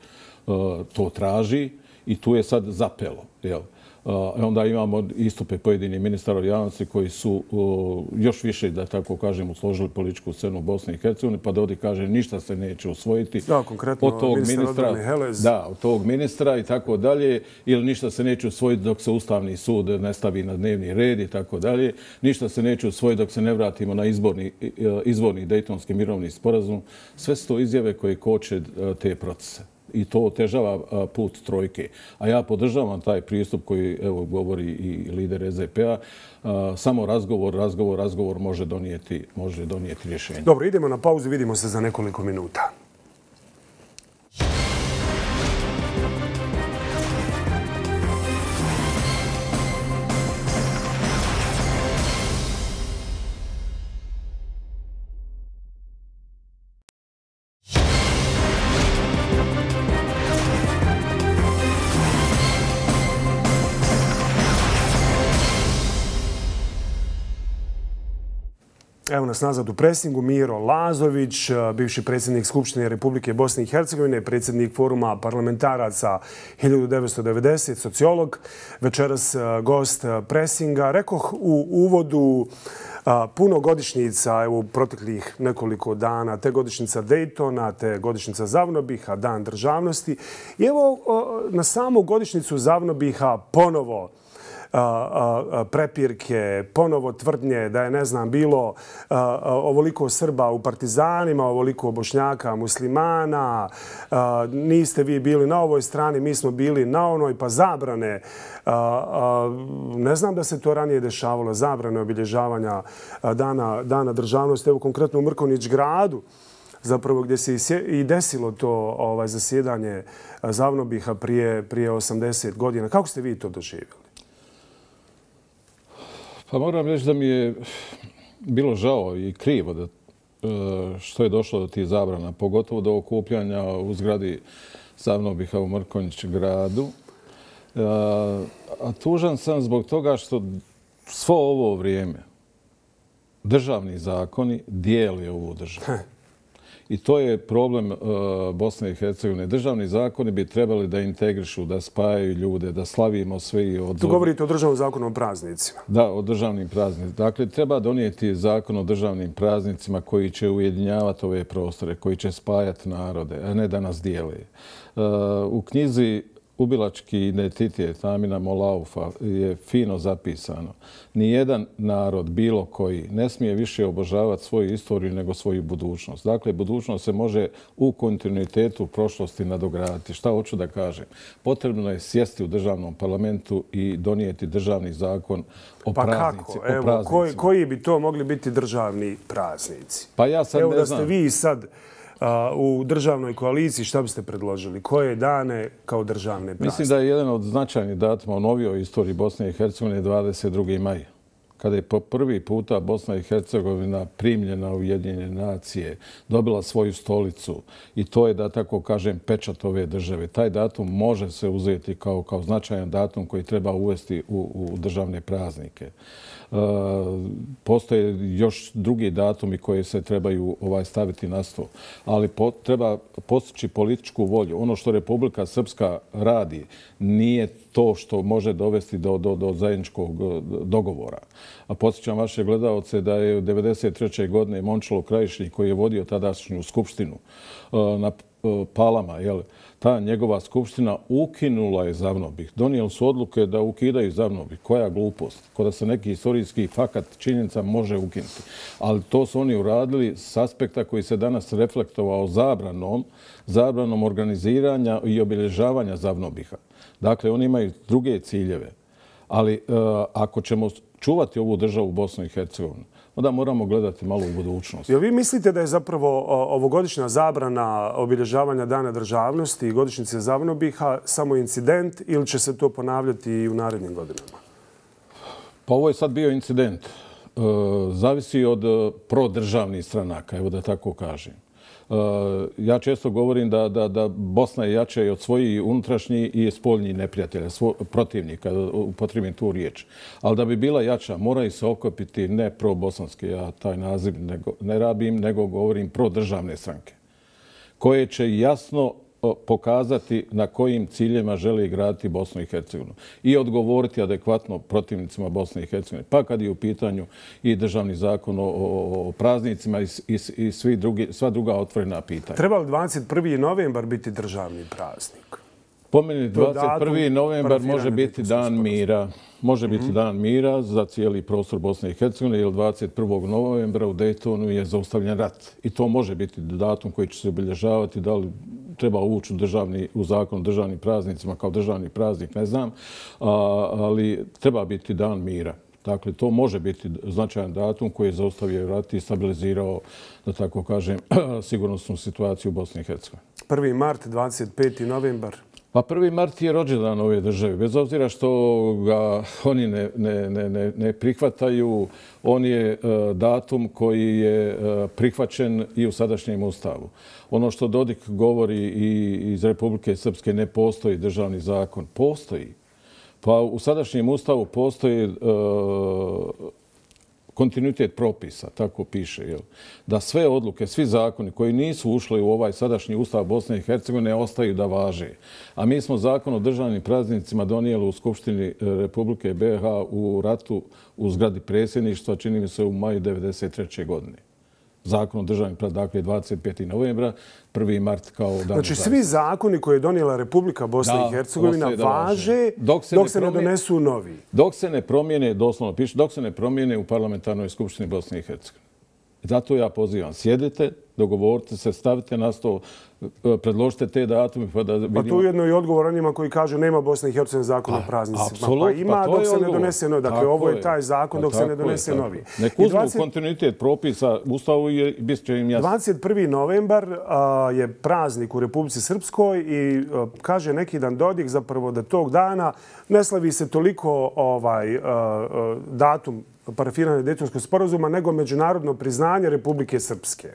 to traži i tu je sad zapelo. Onda imamo istupe pojedinih ministara javnosti koji su još više, da tako kažem, usložili političku scenu u Bosni i Hercegovini, pa da ovdje kaže ništa se neće usvojiti. Da, konkretno ministar odbrane Helez. Da, od tog ministra i tako dalje, ili ništa se neće usvojiti dok se Ustavni sud ne stavi na dnevni red i tako dalje. Ništa se neće usvojiti dok se ne vratimo na izborni, izvorni Dejtonski mirovni sporazum. Sve su to izjave koje koče te procese. I to otežava put trojke. A ja podržavam taj pristup koji evo, govori i lider S D P-a. Samo razgovor, razgovor, razgovor može donijeti, može donijeti rješenje. Dobro, idemo na pauzu, vidimo se za nekoliko minuta. Evo nas nazad u presingu, Miro Lazović, bivši predsjednik Skupštine Republike Bosne i Hercegovine, predsjednik Foruma parlamentaraca hiljadu devetsto devedeset, sociolog, večeras gost presinga. Rekoh u uvodu puno godišnjica evo, u proteklih nekoliko dana, te godišnjica Dejtona, te godišnjica Zavnobiha, Dan državnosti. I evo na samu godišnjicu Zavnobiha ponovo prepirke, ponovo tvrdnje da je, ne znam, bilo ovoliko Srba u partizanima, ovoliko Bošnjaka, muslimana, niste vi bili na ovoj strani, mi smo bili na onoj, pa zabrane. Ne znam da se to ranije dešavalo, zabrane obilježavanja dana, dana državnosti, evo konkretno u Mrkonjić gradu, zapravo gdje se i desilo to ovaj, zasjedanje Zavnobiha prije, prije osamdeset godina. Kako ste vi to doživjeli? Pa moram reći da mi je bilo žao i krivo da što je došlo do tih zabrana, pogotovo do okupljanja u zgradi Zavnobiha u Mrkonjić gradu. A tužan sam zbog toga što svo ovo vrijeme državni zakoni dijeli ovu državu. I to je problem Bosne i Hercegovine. Državni zakoni bi trebali da integrišu, da spajaju ljude, da slavimo sve i od... Tu govorite o državnom zakonu o praznicima. Da, o državnim praznicima. Dakle, treba donijeti zakon o državnim praznicima koji će ujedinjavati ove prostore, koji će spajati narode, a ne da nas dijele. U knjizi Ubilački identitet Amina Molaufa je fino zapisano. Nijedan narod, bilo koji, ne smije više obožavati svoju istoriju nego svoju budućnost. Dakle, budućnost se može u kontinuitetu prošlosti nadograditi. Šta hoću da kažem? Potrebno je sjesti u državnom parlamentu i donijeti državni zakon o pa praznici. Kako? Evo, koji, koji bi to mogli biti državni praznici? Pa ja sad Evo ne da znam. ste vi sad u državnoj koaliciji, šta biste predložili? Koje dane kao državne praznike? Mislim da je jedan od značajnih datuma u novijoj istoriji Bosne i Hercegovine dvadeset drugi maj. Kada je po prvi puta Bosna i Hercegovina primljena u Ujedinjene nacije, dobila svoju stolicu i to je, da tako kažem, pečat ove države. Taj datum može se uzeti kao, kao značajan datum koji treba uvesti u, u državne praznike. Uh, postoje još drugi datumi koji se trebaju ovaj, staviti na sto. Ali po, treba postići političku volju. Ono što Republika Srpska radi nije to što može dovesti do, do, do zajedničkog dogovora. A podsjećam vaše gledalce da je u devedeset trećoj godine Momčilo Krajišnik, koji je vodio tadašnju skupštinu uh, na uh, Palama, jel, ta njegova skupština ukinula je Zavnobih. Donijeli su odluke da ukidaju Zavnobih. Koja glupost? Kada se neki historijski fakat činjenica može ukinuti. Ali to su oni uradili s aspekta koji se danas reflektovao zabranom, zabranom organiziranja i obilježavanja Zavnobiha. Dakle, oni imaju druge ciljeve. Ali uh, ako ćemo čuvati ovu državu Bosnu i Hercegovinu, onda moramo gledati malo u budućnost. Jel vi mislite da je zapravo ovogodišnja zabrana obilježavanja Dana državnosti i godišnjice Zavnobiha samo incident ili će se to ponavljati i u narednim godinama? Pa ovo je sad bio incident. E, zavisi od prodržavnih stranaka, evo da tako kažem. E, ja često govorim da, da, da Bosna je jača i od svojih unutrašnjih i spoljnih neprijatelja, svo, protivnika, upotrijebim tu riječ. Ali da bi bila jača, moraju se okupiti ne pro-bosanske, ja taj naziv nego, ne rabim, nego govorim pro-državne stranke, koje će jasno pokazati na kojim ciljima želi graditi Bosnu i Hercegovinu i odgovoriti adekvatno protivnicima Bosne i Hercegovine. Pa kad je u pitanju i državni zakon o, o, o praznicima i, i, i svi drugi, sva druga otvorena pitanja. Treba li dvadeset prvi novembar biti državni praznik? Po meni dvadeset prvi novembar može biti dan mira. Može biti mm-hmm. dan mira za cijeli prostor Bosne i Hercegovine, jer dvadeset prvog novembra u Daytonu je zaustavljen rat. I to može biti datum koji će se obilježavati. Da li treba ući u, državni, u zakon o državnim praznicima kao državni praznik, ne znam. A, ali treba biti dan mira. Dakle, to može biti značajan datum koji je zaustavio rat i stabilizirao, da tako kažem, sigurnosnu situaciju u Bosni i Hercegovini. prvi mart, dvadeset peti novembar. Pa prvi mart je rođendan ove države. Bez obzira što ga oni ne, ne, ne, ne prihvataju, on je uh, datum koji je uh, prihvaćen i u sadašnjem ustavu. Ono što Dodik govori i iz Republike Srpske, ne postoji državni zakon. Postoji. Pa u sadašnjem ustavu postoji uh, kontinuitet propisa, tako piše, jel? Da sve odluke, svi zakoni koji nisu ušli u ovaj sadašnji ustav Bosne i Hercegovine ostaju da važe. A mi smo zakon o državnim praznicima donijeli u Skupštini Republike B iH u ratu u zgradi predsjedništva, čini mi se u maju devedeset treće godine. Zakon o državnim praznicima, dakle dvadeset peti novembra, prvi mart kao dan. Znači svi zakoni koje je donijela Republika Bosna i Hercegovina važe dok se, dok se ne, ne donesu novi. Dok se ne promijene, doslovno piše, dok se ne promijene u parlamentarnoj skupštini Bosne i Hercegovine. Zato ja pozivam, sjedite, dogovorite se, stavite na stol, predložite te datume pa da vidimo. Pa tu ujedno i odgovor onima koji kažu nema Bosne i Hercegovine zakon o praznicima. Pa ima pa dok se odgovor. ne donese novi. Dakle, ovo je taj zakon dok se ne donese je, novi. Nek uzmu dvadeset kontinuitet propisa Ustavu i bit će im jasno. dvadeset prvi novembar a, je praznik u Republici Srpskoj i a, kaže neki dan Dodik zapravo da tog dana ne slavi se toliko ovaj, a, a, datum parafiranja Dejtonskog sporazuma, nego međunarodno priznanje Republike Srpske.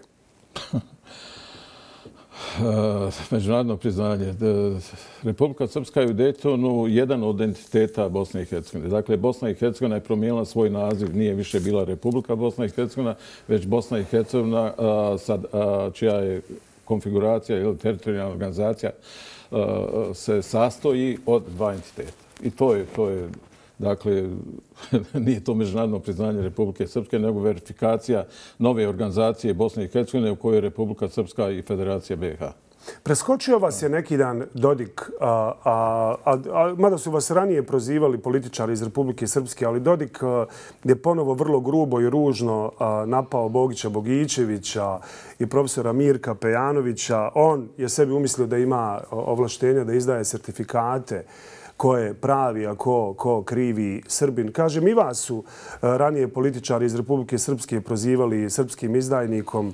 Međunarodno priznanje. Republika Srpska je u Daytonu jedan od entiteta Bosne i Hercegovine. Dakle, Bosna i Hercegovina je promijenila svoj naziv. Nije više bila Republika Bosna i Hercegovina, već Bosna i Hercegovina, sad, čija je konfiguracija ili teritorijalna organizacija se sastoji od dva entiteta. I to je, to je dakle, nije to međunarodno priznanje Republike Srpske, nego verifikacija nove organizacije Bosne i Hercegovine u kojoj je Republika Srpska i Federacija B iH. Preskočio vas je neki dan Dodik, a, a, a, a, mada su vas ranije prozivali političari iz Republike Srpske, ali Dodik a, je ponovo vrlo grubo i ružno a, napao Bogića Bogićevića i profesora Mirka Pejanovića. On je sebi umislio da ima ovlaštenja da izdaje sertifikate ko je pravi, a ko, ko krivi Srbin. Kažem, i vas su ranije političari iz Republike Srpske prozivali srpskim izdajnikom.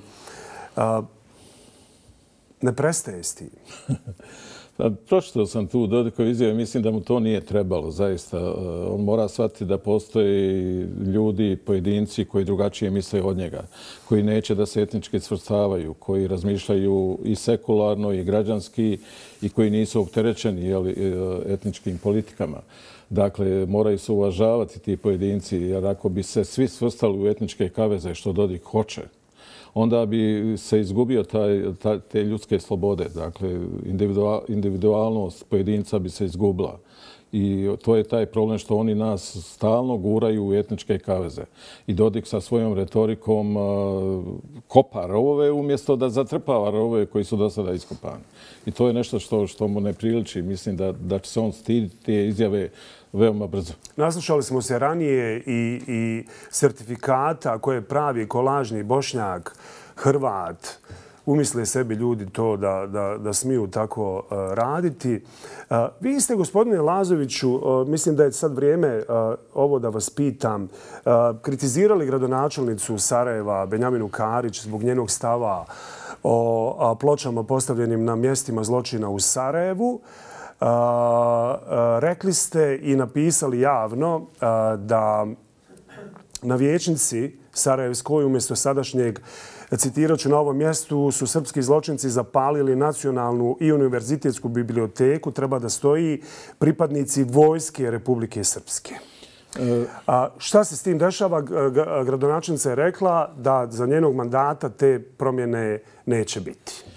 Ne prestaje s tim. Pročitao sam tu Dodikove izjave, mislim da mu to nije trebalo, zaista. On mora shvatiti da postoje ljudi, pojedinci koji drugačije misle od njega, koji neće da se etnički svrstavaju, koji razmišljaju i sekularno i građanski i koji nisu opterećeni jeli, etničkim politikama. Dakle, moraju se uvažavati ti pojedinci, jer ako bi se svi svrstali u etničke kaveze, što Dodik hoće, onda bi se izgubio taj, taj, te ljudske slobode. Dakle, individual, individualnost pojedinca bi se izgubila. I to je taj problem što oni nas stalno guraju u etničke kaveze. I Dodik sa svojom retorikom uh, kopa rovove umjesto da zatrpava rovove koji su do sada iskopani. I to je nešto što, što mu ne priliči. Mislim da, da će se on stiditi te izjave veoma brzo. Naslušali smo se ranije i, i sertifikata koje pravi kolažni Bošnjak, Hrvat, umisle sebi ljudi to da, da, da smiju tako uh, raditi. Uh, vi ste, gospodine Lazoviću, uh, mislim da je sad vrijeme uh, ovo da vas pitam, uh, kritizirali gradonačelnicu Sarajeva, Benjaminu Karić, zbog njenog stava o uh, pločama postavljenim na mjestima zločina u Sarajevu. Uh, uh, rekli ste i napisali javno uh, da na vijećnici Sarajevskoj umjesto sadašnjeg, citirat ću, na ovom mjestu su srpski zločinci zapalili nacionalnu i univerzitetsku biblioteku. Treba da stoji pripadnici vojske Republike Srpske. A šta se s tim dešava? Gradonačelnica je rekla da za njenog mandata te promjene neće biti.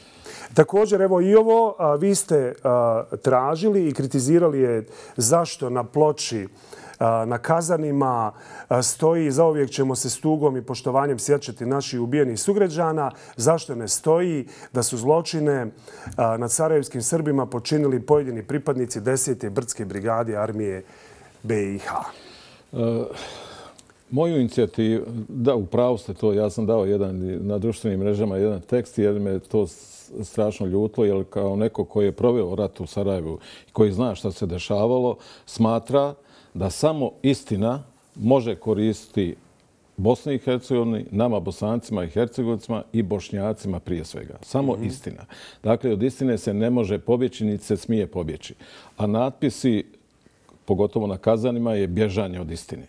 Također, evo i ovo, vi ste tražili i kritizirali je zašto na ploči na Kazanima stoji zauvijek ćemo se s tugom i poštovanjem sjećati naših ubijenih sugrađana. Zašto ne stoji da su zločine nad sarajevskim Srbima počinili pojedini pripadnici desete brdske brigade armije B i H? Moju inicijativu, da, upravo ste to, ja sam dao jedan na društvenim mrežama jedan tekst jer me to strašno ljutilo, jer kao neko koji je proveo rat u Sarajevu i koji zna šta se dešavalo, smatra da samo istina može koristiti Bosni i Hercegovini, nama Bosancima i Hercegovicima i Bošnjacima prije svega. Samo mm-hmm. istina. Dakle, od istine se ne može pobjeći, niti se smije pobjeći. A natpisi, pogotovo na Kazanima, je bježanje od istine.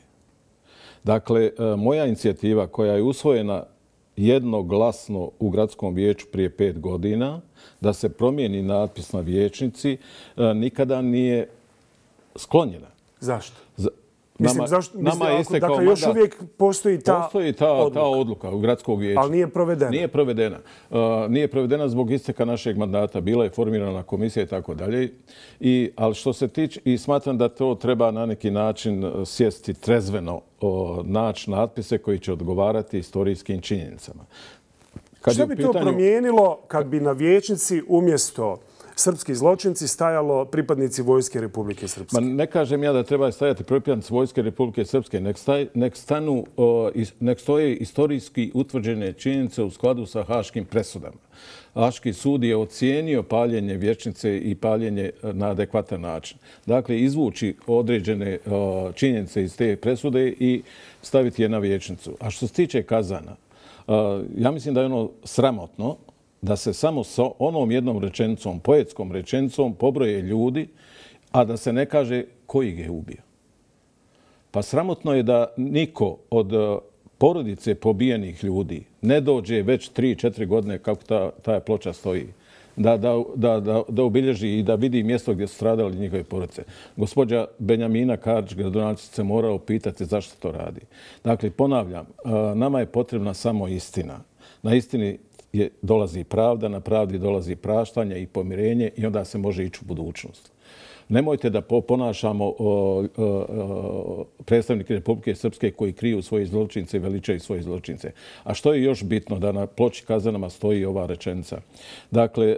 Dakle, moja inicijativa koja je usvojena jednoglasno u gradskom vijeću prije pet godina, da se promijeni natpis na vijećnici, nikada nije sklonjena. Zašto? Za, Mislim, nama, zašto, nama mislim, je istekao dakle, još mandat. uvijek postoji ta, postoji ta odluka. ta odluka u gradskog vijeća. Ali nije provedena. Nije provedena. Uh, nije provedena zbog isteka našeg mandata. Bila je formirana komisija i tako dalje. I, ali što se tiče, i smatram da to treba na neki način sjesti trezveno, uh, naći natpise koji će odgovarati istorijskim činjenicama. Kad Što bi pitanju... to promijenilo kad bi na vijećnici umjesto srpski zločinci stajalo pripadnici Vojske Republike Srpske? Ma ne kažem ja da treba stajati pripadnici Vojske Republike Srpske. Nek, staj, nek, stanu, o, is, nek stoje istorijski utvrđene činjenice u skladu sa haškim presudama. Haški sud je ocijenio paljenje vijećnice i paljenje na adekvatan način. Dakle, izvući određene o, činjenice iz te presude i staviti je na vijećnicu. A što se tiče Kazana, o, ja mislim da je ono sramotno da se samo sa onom jednom rečenicom, poetskom rečenicom, pobroje ljudi, a da se ne kaže ko ih je ubio. Pa sramotno je da niko od porodice pobijenih ljudi ne dođe već tri četiri godine kako ta, ta ploča stoji. Da, da, da, da, da obilježi i da vidi mjesto gdje su stradali njihove porodice. Gospođa Benjamina Karić, gradonačelnica, se mora upitati zašto to radi. Dakle, ponavljam, nama je potrebna samo istina. Na istini je, dolazi pravda, na pravdi dolazi praštanje i pomirenje i onda se može ići u budućnost. Nemojte da ponašamo o, o, o, predstavnike Republike Srpske koji kriju svoje zločince i veličaju svoje zločince. A što je još bitno da na ploči Kazanama stoji ova rečenica. Dakle,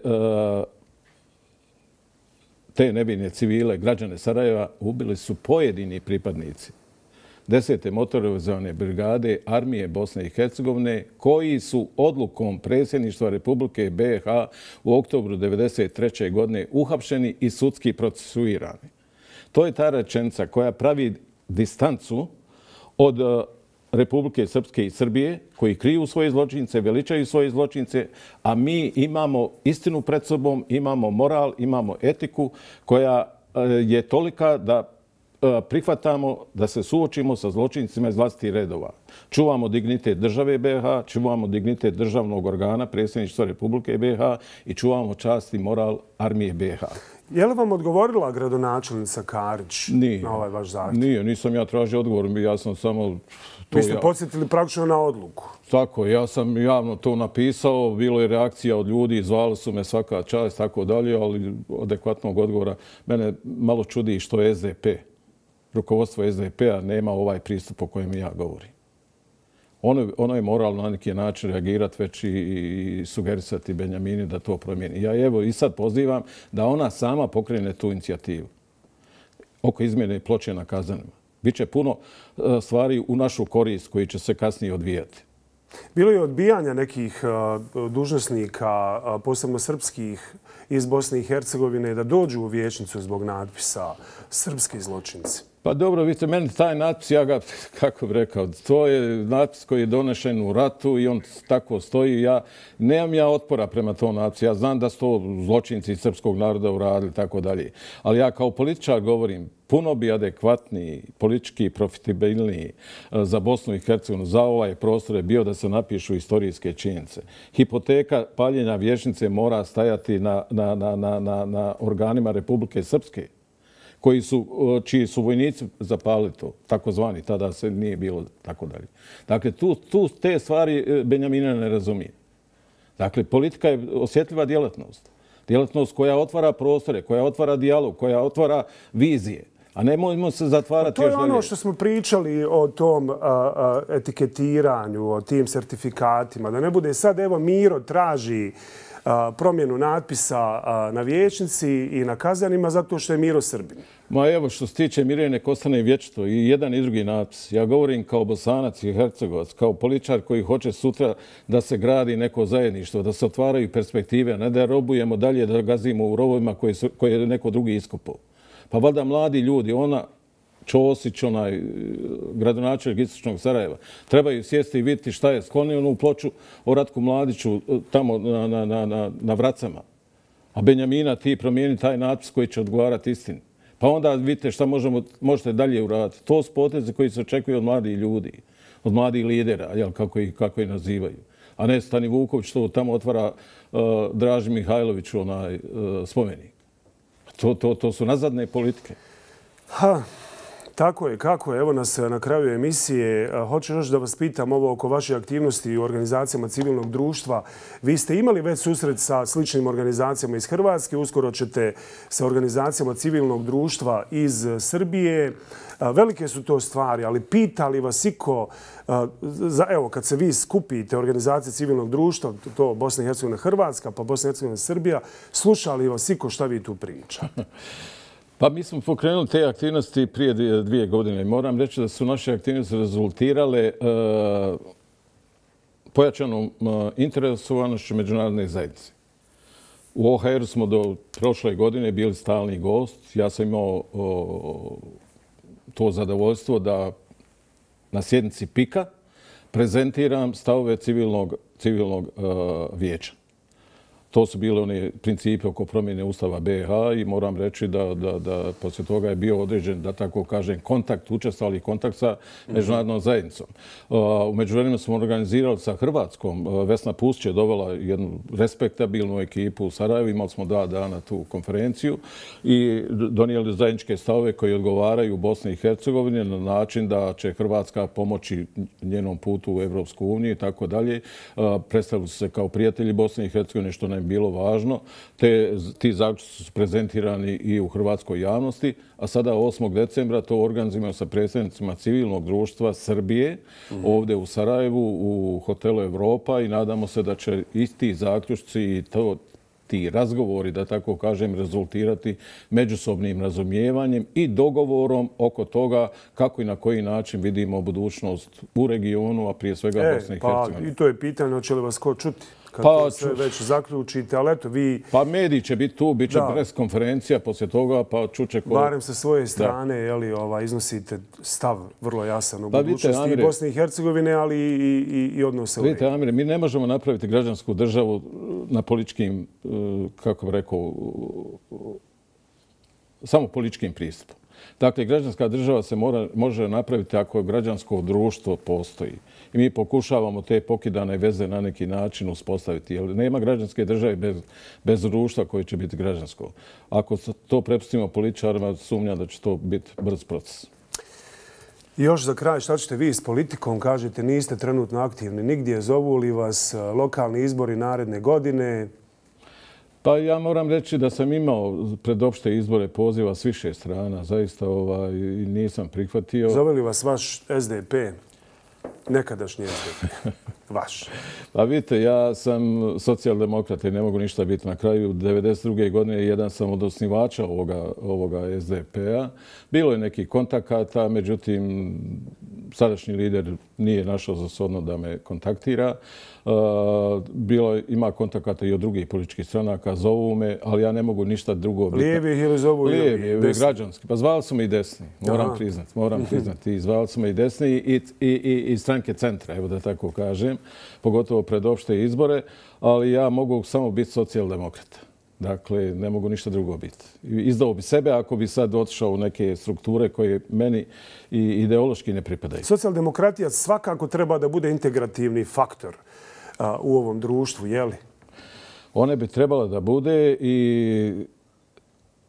te nevine civile, građane Sarajeva, ubili su pojedini pripadnici desete motorizovane brigade armije Bosne i Hercegovine koji su odlukom predsjedništva Republike B i H u oktobru devedeset treće godine uhapšeni i sudski procesuirani. To je ta rečenica koja pravi distancu od Republike Srpske i Srbije koji kriju svoje zločince, veličaju svoje zločince, a mi imamo istinu pred sobom, imamo moral, imamo etiku koja je tolika da prihvatamo da se suočimo sa zločincima iz vlastitih redova. Čuvamo dignitet države B i H, čuvamo dignitet državnog organa, predsjedništva Republike B i H i čuvamo čast i moral armije B i H. Je li vam odgovorila gradonačelnica Karić Nije. na ovaj vaš zahtjev? Nije, nisam ja tražio odgovor, ja sam samo... To Vi ste ja... podsjetili praktično na odluku. Tako, ja sam javno to napisao, bilo je reakcija od ljudi, zvali su me svaka čast, tako dalje, ali adekvatnog odgovora. Mene malo čudi što je S D P. Rukovodstvo S D P-a nema ovaj pristup o kojem ja govorim. Ono, ono je moralno na neki način reagirati već i, i sugerisati Benjamini da to promijeni. Ja evo i sad pozivam da ona sama pokrene tu inicijativu oko izmjene ploče na Kazanima. Biće puno stvari u našu korist koji će se kasnije odvijati. Bilo je odbijanja nekih uh, dužnosnika, uh, posebno srpskih, iz Bosne i Hercegovine da dođu u vijećnicu zbog natpisa srpski zločinci. Pa dobro, vidite, meni taj natpis, ja ga, kako bih rekao, to je natpis koji je donešen u ratu i on tako stoji. Ja nemam ja otpora prema tom natpisu. Ja znam da su to zločinci srpskog naroda uradili, tako dalje. Ali ja kao političar govorim, puno bi adekvatniji, politički profitabilniji za Bosnu i Hercegovinu, za ovaj prostor je bio da se napišu istorijske činjenice. Hipoteka paljenja vijećnice mora stajati na, na, na, na, na, na organima Republike Srpske, koji su, čiji su vojnici zapalili to, takozvani, tada se nije bilo tako dalje. Dakle, tu, tu te stvari Benjamina ne razumije. Dakle, politika je osjetljiva djelatnost. Djelatnost koja otvara prostore, koja otvara dijalog, koja otvara vizije. A nemojmo se zatvarati još dalje. To je ono što smo pričali o tom a, a, etiketiranju, o tim sertifikatima. Da ne bude sad, evo, Miro traži a, promjenu natpisa a, na vijećnici i na kazanima zato što je Miro Srbin. Ma evo, što se tiče Mire, nek ostane vječito i jedan i drugi natpis. Ja govorim kao Bosanac i Hercegovac, kao političar koji hoće sutra da se gradi neko zajedništvo, da se otvaraju perspektive, ne da robujemo dalje, da gazimo u rovovima koje, su, koje je neko drugi iskopao. Pa valjda mladi ljudi, ona Ćosić, onaj gradonačelnik istočnog Sarajeva, trebaju sjesti i vidjeti šta je sklonio onu ploču o Ratku Mladiću tamo na, na, na, na, na Vracama. A Benjamina, ti promijeni taj natpis koji će odgovarati istini. Pa onda vidite šta možemo, možete dalje uraditi. To su poteze koji se očekuju od mladih ljudi, od mladih lidera, jel, kako, ih, kako ih nazivaju. A ne Stani Vuković što tamo otvara uh, Draži Mihajlović onaj uh, spomenik. To, to, to su nazadne politike. Ha, tako je, kako je. Evo nas na kraju emisije. Hoću još da vas pitam ovo oko vaše aktivnosti u organizacijama civilnog društva. Vi ste imali već susret sa sličnim organizacijama iz Hrvatske. Uskoro ćete sa organizacijama civilnog društva iz Srbije. Velike su to stvari, ali pita li vas iko, evo, kad se vi skupite organizacije civilnog društva, to Bosna i Hercegovina, Hrvatska, pa Bosna i Hercegovina, Srbija, sluša li vas iko šta vi tu pričate? Pa mi smo pokrenuli te aktivnosti prije dvije godine. Moram reći da su naše aktivnosti rezultirale uh, pojačanom uh, interesovanošću međunarodne zajednice. U O H R-u smo do prošle godine bili stalni gost. Ja sam imao uh, to zadovoljstvo da na sjednici P I K-a prezentiram stavove civilnog, civilnog uh, vijeća. To su bile one principe oko promjene Ustava B H i moram reći da, da, da poslije toga je bio određen, da tako kažem, kontakt, učestvovali kontakt sa međunarodnom zajednicom. U međuvremenu smo organizirali sa Hrvatskom. Vesna Pusić je dovela jednu respektabilnu ekipu u Sarajevu. Imali smo dva dana tu konferenciju i donijeli zajedničke stavove koji odgovaraju Bosni i Hercegovini na način da će Hrvatska pomoći njenom putu u Evropsku uniju i tako dalje. Predstavili su se kao prijatelji Bosne i Hercegovine, što nam bilo važno. Te, ti zaključci su prezentirani i u hrvatskoj javnosti, a sada osmog decembra to organizujemo sa predstavnicima civilnog društva Srbije mm. ovdje u Sarajevu u hotelu Evropa i nadamo se da će isti zaključci i to, ti razgovori, da tako kažem, rezultirati međusobnim razumijevanjem i dogovorom oko toga kako i na koji način vidimo budućnost u regionu, a prije svega e, Bosne i Hercegovine. Pa, i to je pitanje, hoće li vas ko čuti? Kad pa, sve već zaključite, ali eto vi... Pa mediji će biti tu, bit će pres konferencija poslije toga, pa čuće ko... Barem sa svoje strane, jeli, ova, iznosite stav vrlo jasan u pa, budućnosti vidite, i Bosne i Hercegovine, ali i, i, i odnose u Vidite, Amire, mi ne možemo napraviti građansku državu na političkim, kako bih rekao, samo političkim pristupom. Dakle, građanska država se mora, može napraviti ako građansko društvo postoji. I mi pokušavamo te pokidane veze na neki način uspostaviti. Jer nema građanske države bez, bez društva koje će biti građansko. Ako to prepustimo političarima, sumnjam da će to biti brz proces. I još za kraj, šta ćete vi s politikom? Kažete, niste trenutno aktivni nigdje. Zovu li vas lokalni izbori naredne godine? Pa ja moram reći da sam imao pred opšte izbore poziva s više strana. Zaista ovaj, nisam prihvatio. Zove li vas vaš S D P? Nekadašnji S D P. Vaš. Pa vidite, ja sam socijaldemokrat i ne mogu ništa biti. Na kraju devedeset druge godine jedan sam od osnivača ovoga, ovoga S D P-a. Bilo je nekih kontakata, međutim, sadašnji lider nije našao za shodno da me kontaktira. Bilo ima kontakata i od drugih političkih stranaka, zovu me, ali ja ne mogu ništa drugo biti. Lijevih ili zovu i Lijevi, građanski. Pa zvali su me i desni, moram priznati. Moram priznati. Zvali su me i desni i, i, i, i stranke centra, evo da tako kažem, pogotovo pred opšte izbore, ali ja mogu samo biti socijaldemokrata. Dakle, ne mogu ništa drugo biti. Izdao bi sebe ako bi sad otišao u neke strukture koje meni i ideološki ne pripadaju. Socijaldemokratija svakako treba da bude integrativni faktor a, u ovom društvu, je li? One bi trebala da bude i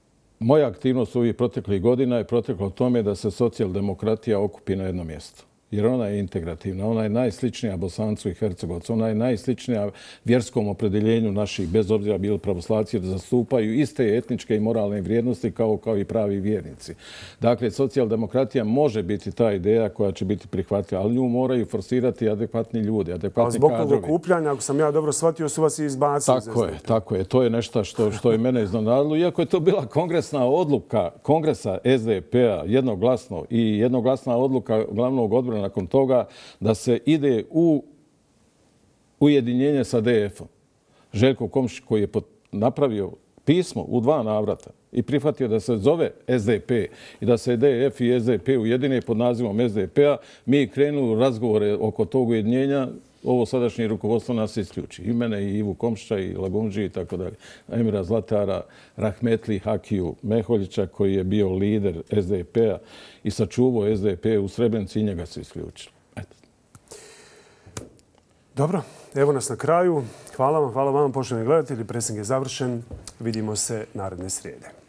moja aktivnost ovih proteklih godina je protekla u tome da se socijaldemokratija okupi na jedno mjesto. jer ona je integrativna, ona je najsličnija Bosancu i Hercegovcu, ona je najsličnija vjerskom opredjeljenju naših, bez obzira bili pravoslavci, da zastupaju iste etničke i moralne vrijednosti kao, kao i pravi vjernici. Dakle, socijaldemokratija može biti ta ideja koja će biti prihvatljiva, ali nju moraju forsirati adekvatni ljudi, adekvatni kadrovi. A zbog kadrovi. tog okupljanja, ako sam ja dobro shvatio, su vas i izbacili. Tako je, tako je. To je nešto što, što je mene iznenadilo. Iako je to bila kongresna odluka kongresa S D P-a, jednoglasno i jednoglasna odluka glavnog odbora nakon toga da se ide u ujedinjenje sa D F-om. Željko Komšić koji je napravio pismo u dva navrata i prihvatio da se zove S D P i da se D F i S D P ujedine pod nazivom S D P-a, mi krenuli u razgovore oko tog ujedinjenja. Ovo sadašnje rukovodstvo nas isključi. I mene, i Ivu Komšića, i Lagundži, i tako dalje. Emira Zlatara, Rahmetli Hakiju Meholjića, koji je bio lider S D P-a i sačuvao S D P u Srebrenici, i njega su isključili. Eto. Dobro, evo nas na kraju. Hvala vam, hvala vam, poštovani gledatelji. Presing je završen. Vidimo se naredne srijede.